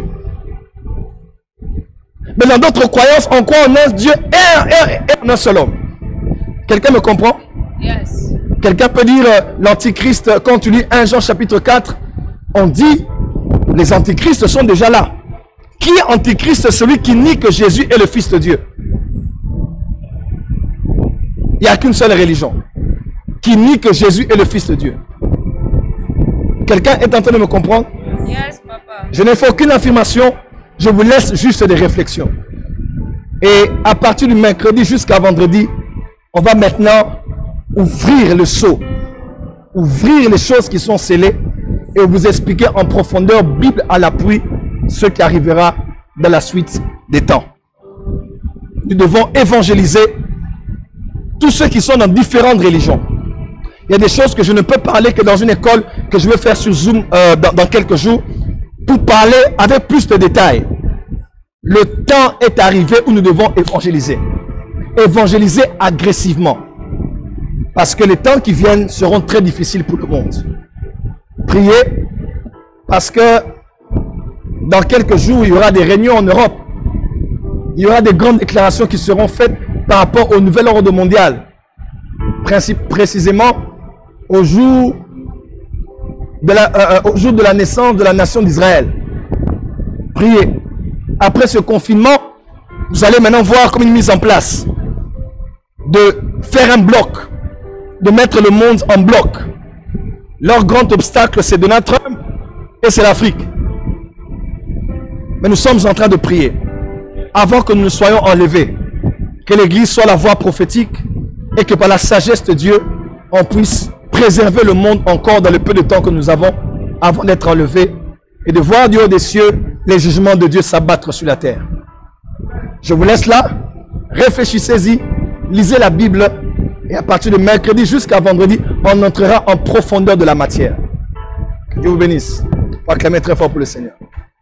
Mais dans d'autres croyances, on croit en un Dieu et, un, et, et en un seul homme. Quelqu'un me comprend? Yes. Quelqu'un peut dire euh, l'antichrist, quand tu lis un Jean chapitre quatre, on dit les antichrists sont déjà là. Qui est antichrist? Celui qui nie que Jésus est le Fils de Dieu. Il n'y a qu'une seule religion qui nie que Jésus est le Fils de Dieu. Quelqu'un est en train de me comprendre? Yes, papa. Je n'ai fait aucune affirmation. Je vous laisse juste des réflexions. Et à partir du mercredi jusqu'à vendredi, on va maintenant ouvrir le sceau. Ouvrir les choses qui sont scellées et vous expliquer en profondeur, Bible à l'appui, ce qui arrivera dans la suite des temps. Nous devons évangéliser tous ceux qui sont dans différentes religions. Il y a des choses que je ne peux parler que dans une école que je vais faire sur Zoom euh, dans, dans quelques jours pour parler avec plus de détails. Le temps est arrivé où nous devons évangéliser. Évangéliser agressivement. Parce que les temps qui viennent seront très difficiles pour le monde. Priez parce que dans quelques jours, il y aura des réunions en Europe. Il y aura des grandes déclarations qui seront faites par rapport au nouvel ordre mondial. Principe, précisément au jour, de la, euh, au jour de la naissance de la nation d'Israël. Priez. Après ce confinement, vous allez maintenant voir comme une mise en place de faire un bloc, de mettre le monde en bloc. Leur grand obstacle, c'est Donald Trump et c'est l'Afrique. Mais nous sommes en train de prier avant que nous ne soyons enlevés. Que l'Église soit la voix prophétique et que par la sagesse de Dieu, on puisse préserver le monde encore dans le peu de temps que nous avons avant d'être enlevés et de voir du haut des cieux les jugements de Dieu s'abattre sur la terre. Je vous laisse là, réfléchissez-y, lisez la Bible et à partir de mercredi jusqu'à vendredi, on entrera en profondeur de la matière. Que Dieu vous bénisse. On va acclamer très fort pour le Seigneur.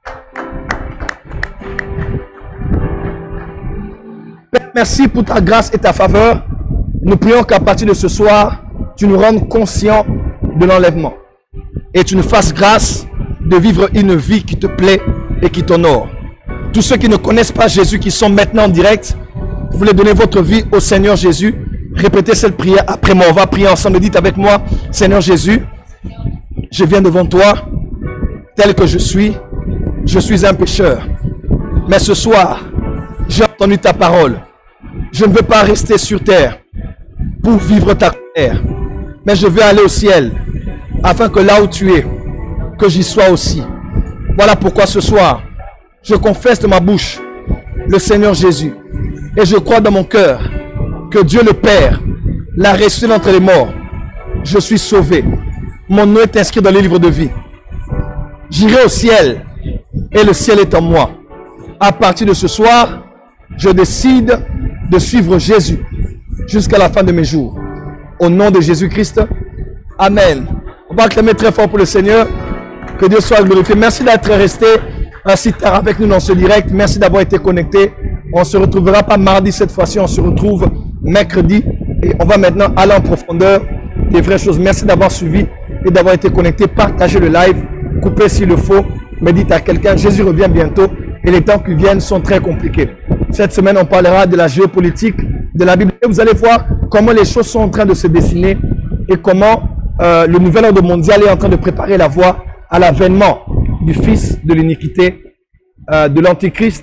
Père, merci pour ta grâce et ta faveur. Nous prions qu'à partir de ce soir, tu nous rendes conscients de l'enlèvement et tu nous fasses grâce de vivre une vie qui te plaît et qui t'honore. Tous ceux qui ne connaissent pas Jésus, qui sont maintenant en direct, vous voulez donner votre vie au Seigneur Jésus, répétez cette prière après moi. On va prier ensemble. Dites avec moi: Seigneur Jésus, je viens devant toi tel que je suis. Je suis un pécheur. Mais ce soir, j'ai entendu ta parole. Je ne veux pas rester sur terre pour vivre ta colère, mais je veux aller au ciel afin que là où tu es, que j'y sois aussi. Voilà pourquoi ce soir, je confesse de ma bouche le Seigneur Jésus et je crois dans mon cœur que Dieu le Père l'a ressuscité d'entre les morts. Je suis sauvé. Mon nom est inscrit dans les livres de vie. J'irai au ciel et le ciel est en moi. À partir de ce soir, je décide de suivre Jésus jusqu'à la fin de mes jours. Au nom de Jésus-Christ, Amen. On va acclamer très fort pour le Seigneur. Que Dieu soit glorifié. Merci d'être resté ainsi tard avec nous dans ce direct. Merci d'avoir été connecté. On ne se retrouvera pas mardi cette fois-ci. On se retrouve mercredi. Et on va maintenant aller en profondeur des vraies choses. Merci d'avoir suivi et d'avoir été connecté. Partagez le live. Coupez s'il le faut. Mais dites à quelqu'un, Jésus revient bientôt. Et les temps qui viennent sont très compliqués. Cette semaine, on parlera de la géopolitique, de la Bible. Et vous allez voir comment les choses sont en train de se dessiner et comment euh, le nouvel ordre mondial est en train de préparer la voie à l'avènement du Fils de l'iniquité, euh, de l'Antichrist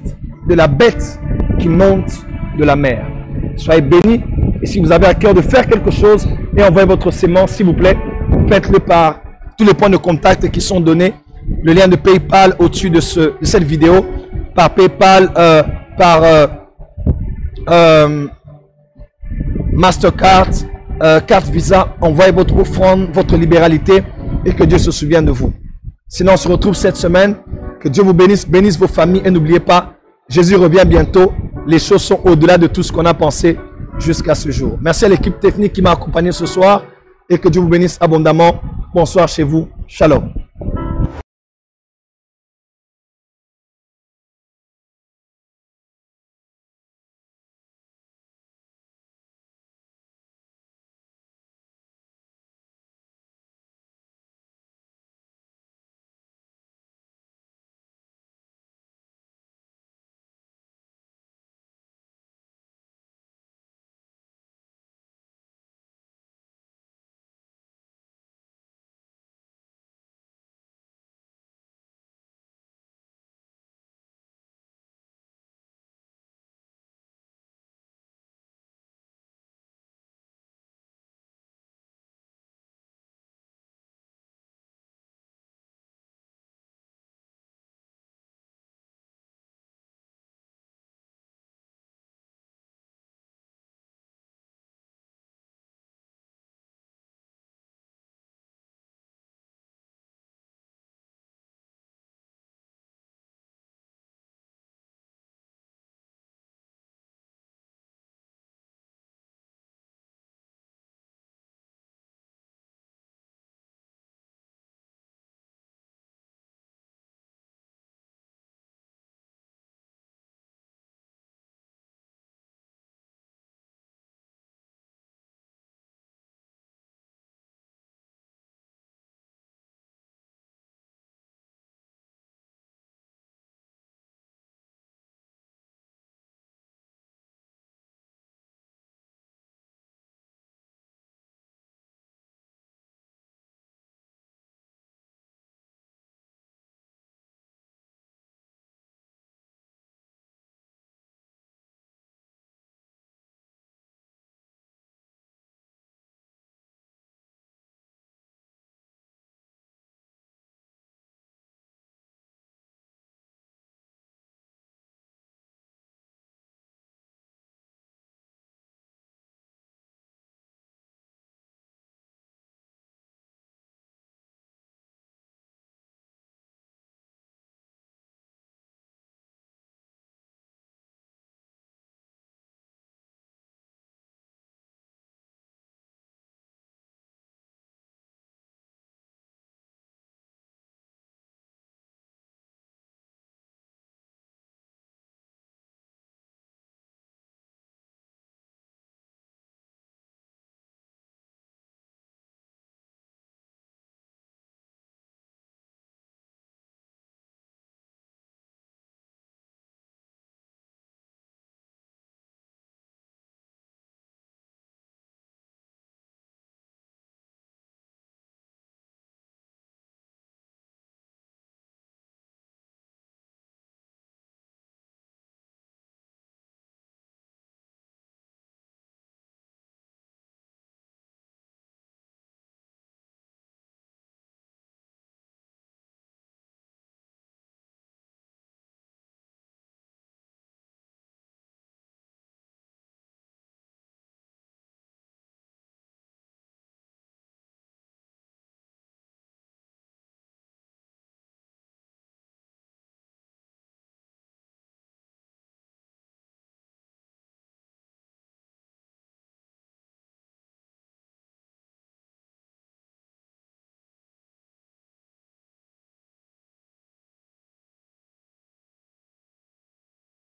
de la bête qui monte de la mer. Soyez bénis. Et si vous avez à cœur de faire quelque chose et envoyer votre sémence, s'il vous plaît, faites-le par tous les points de contact qui sont donnés. Le lien de PayPal au-dessus de, ce, de cette vidéo. Par PayPal, euh, par euh, euh, Mastercard, euh, carte Visa. Envoyez votre offrande, votre libéralité et que Dieu se souvienne de vous. Sinon, on se retrouve cette semaine. Que Dieu vous bénisse, bénisse vos familles et n'oubliez pas, Jésus revient bientôt. Les choses sont au-delà de tout ce qu'on a pensé jusqu'à ce jour. Merci à l'équipe technique qui m'a accompagné ce soir et que Dieu vous bénisse abondamment. Bonsoir chez vous. Shalom.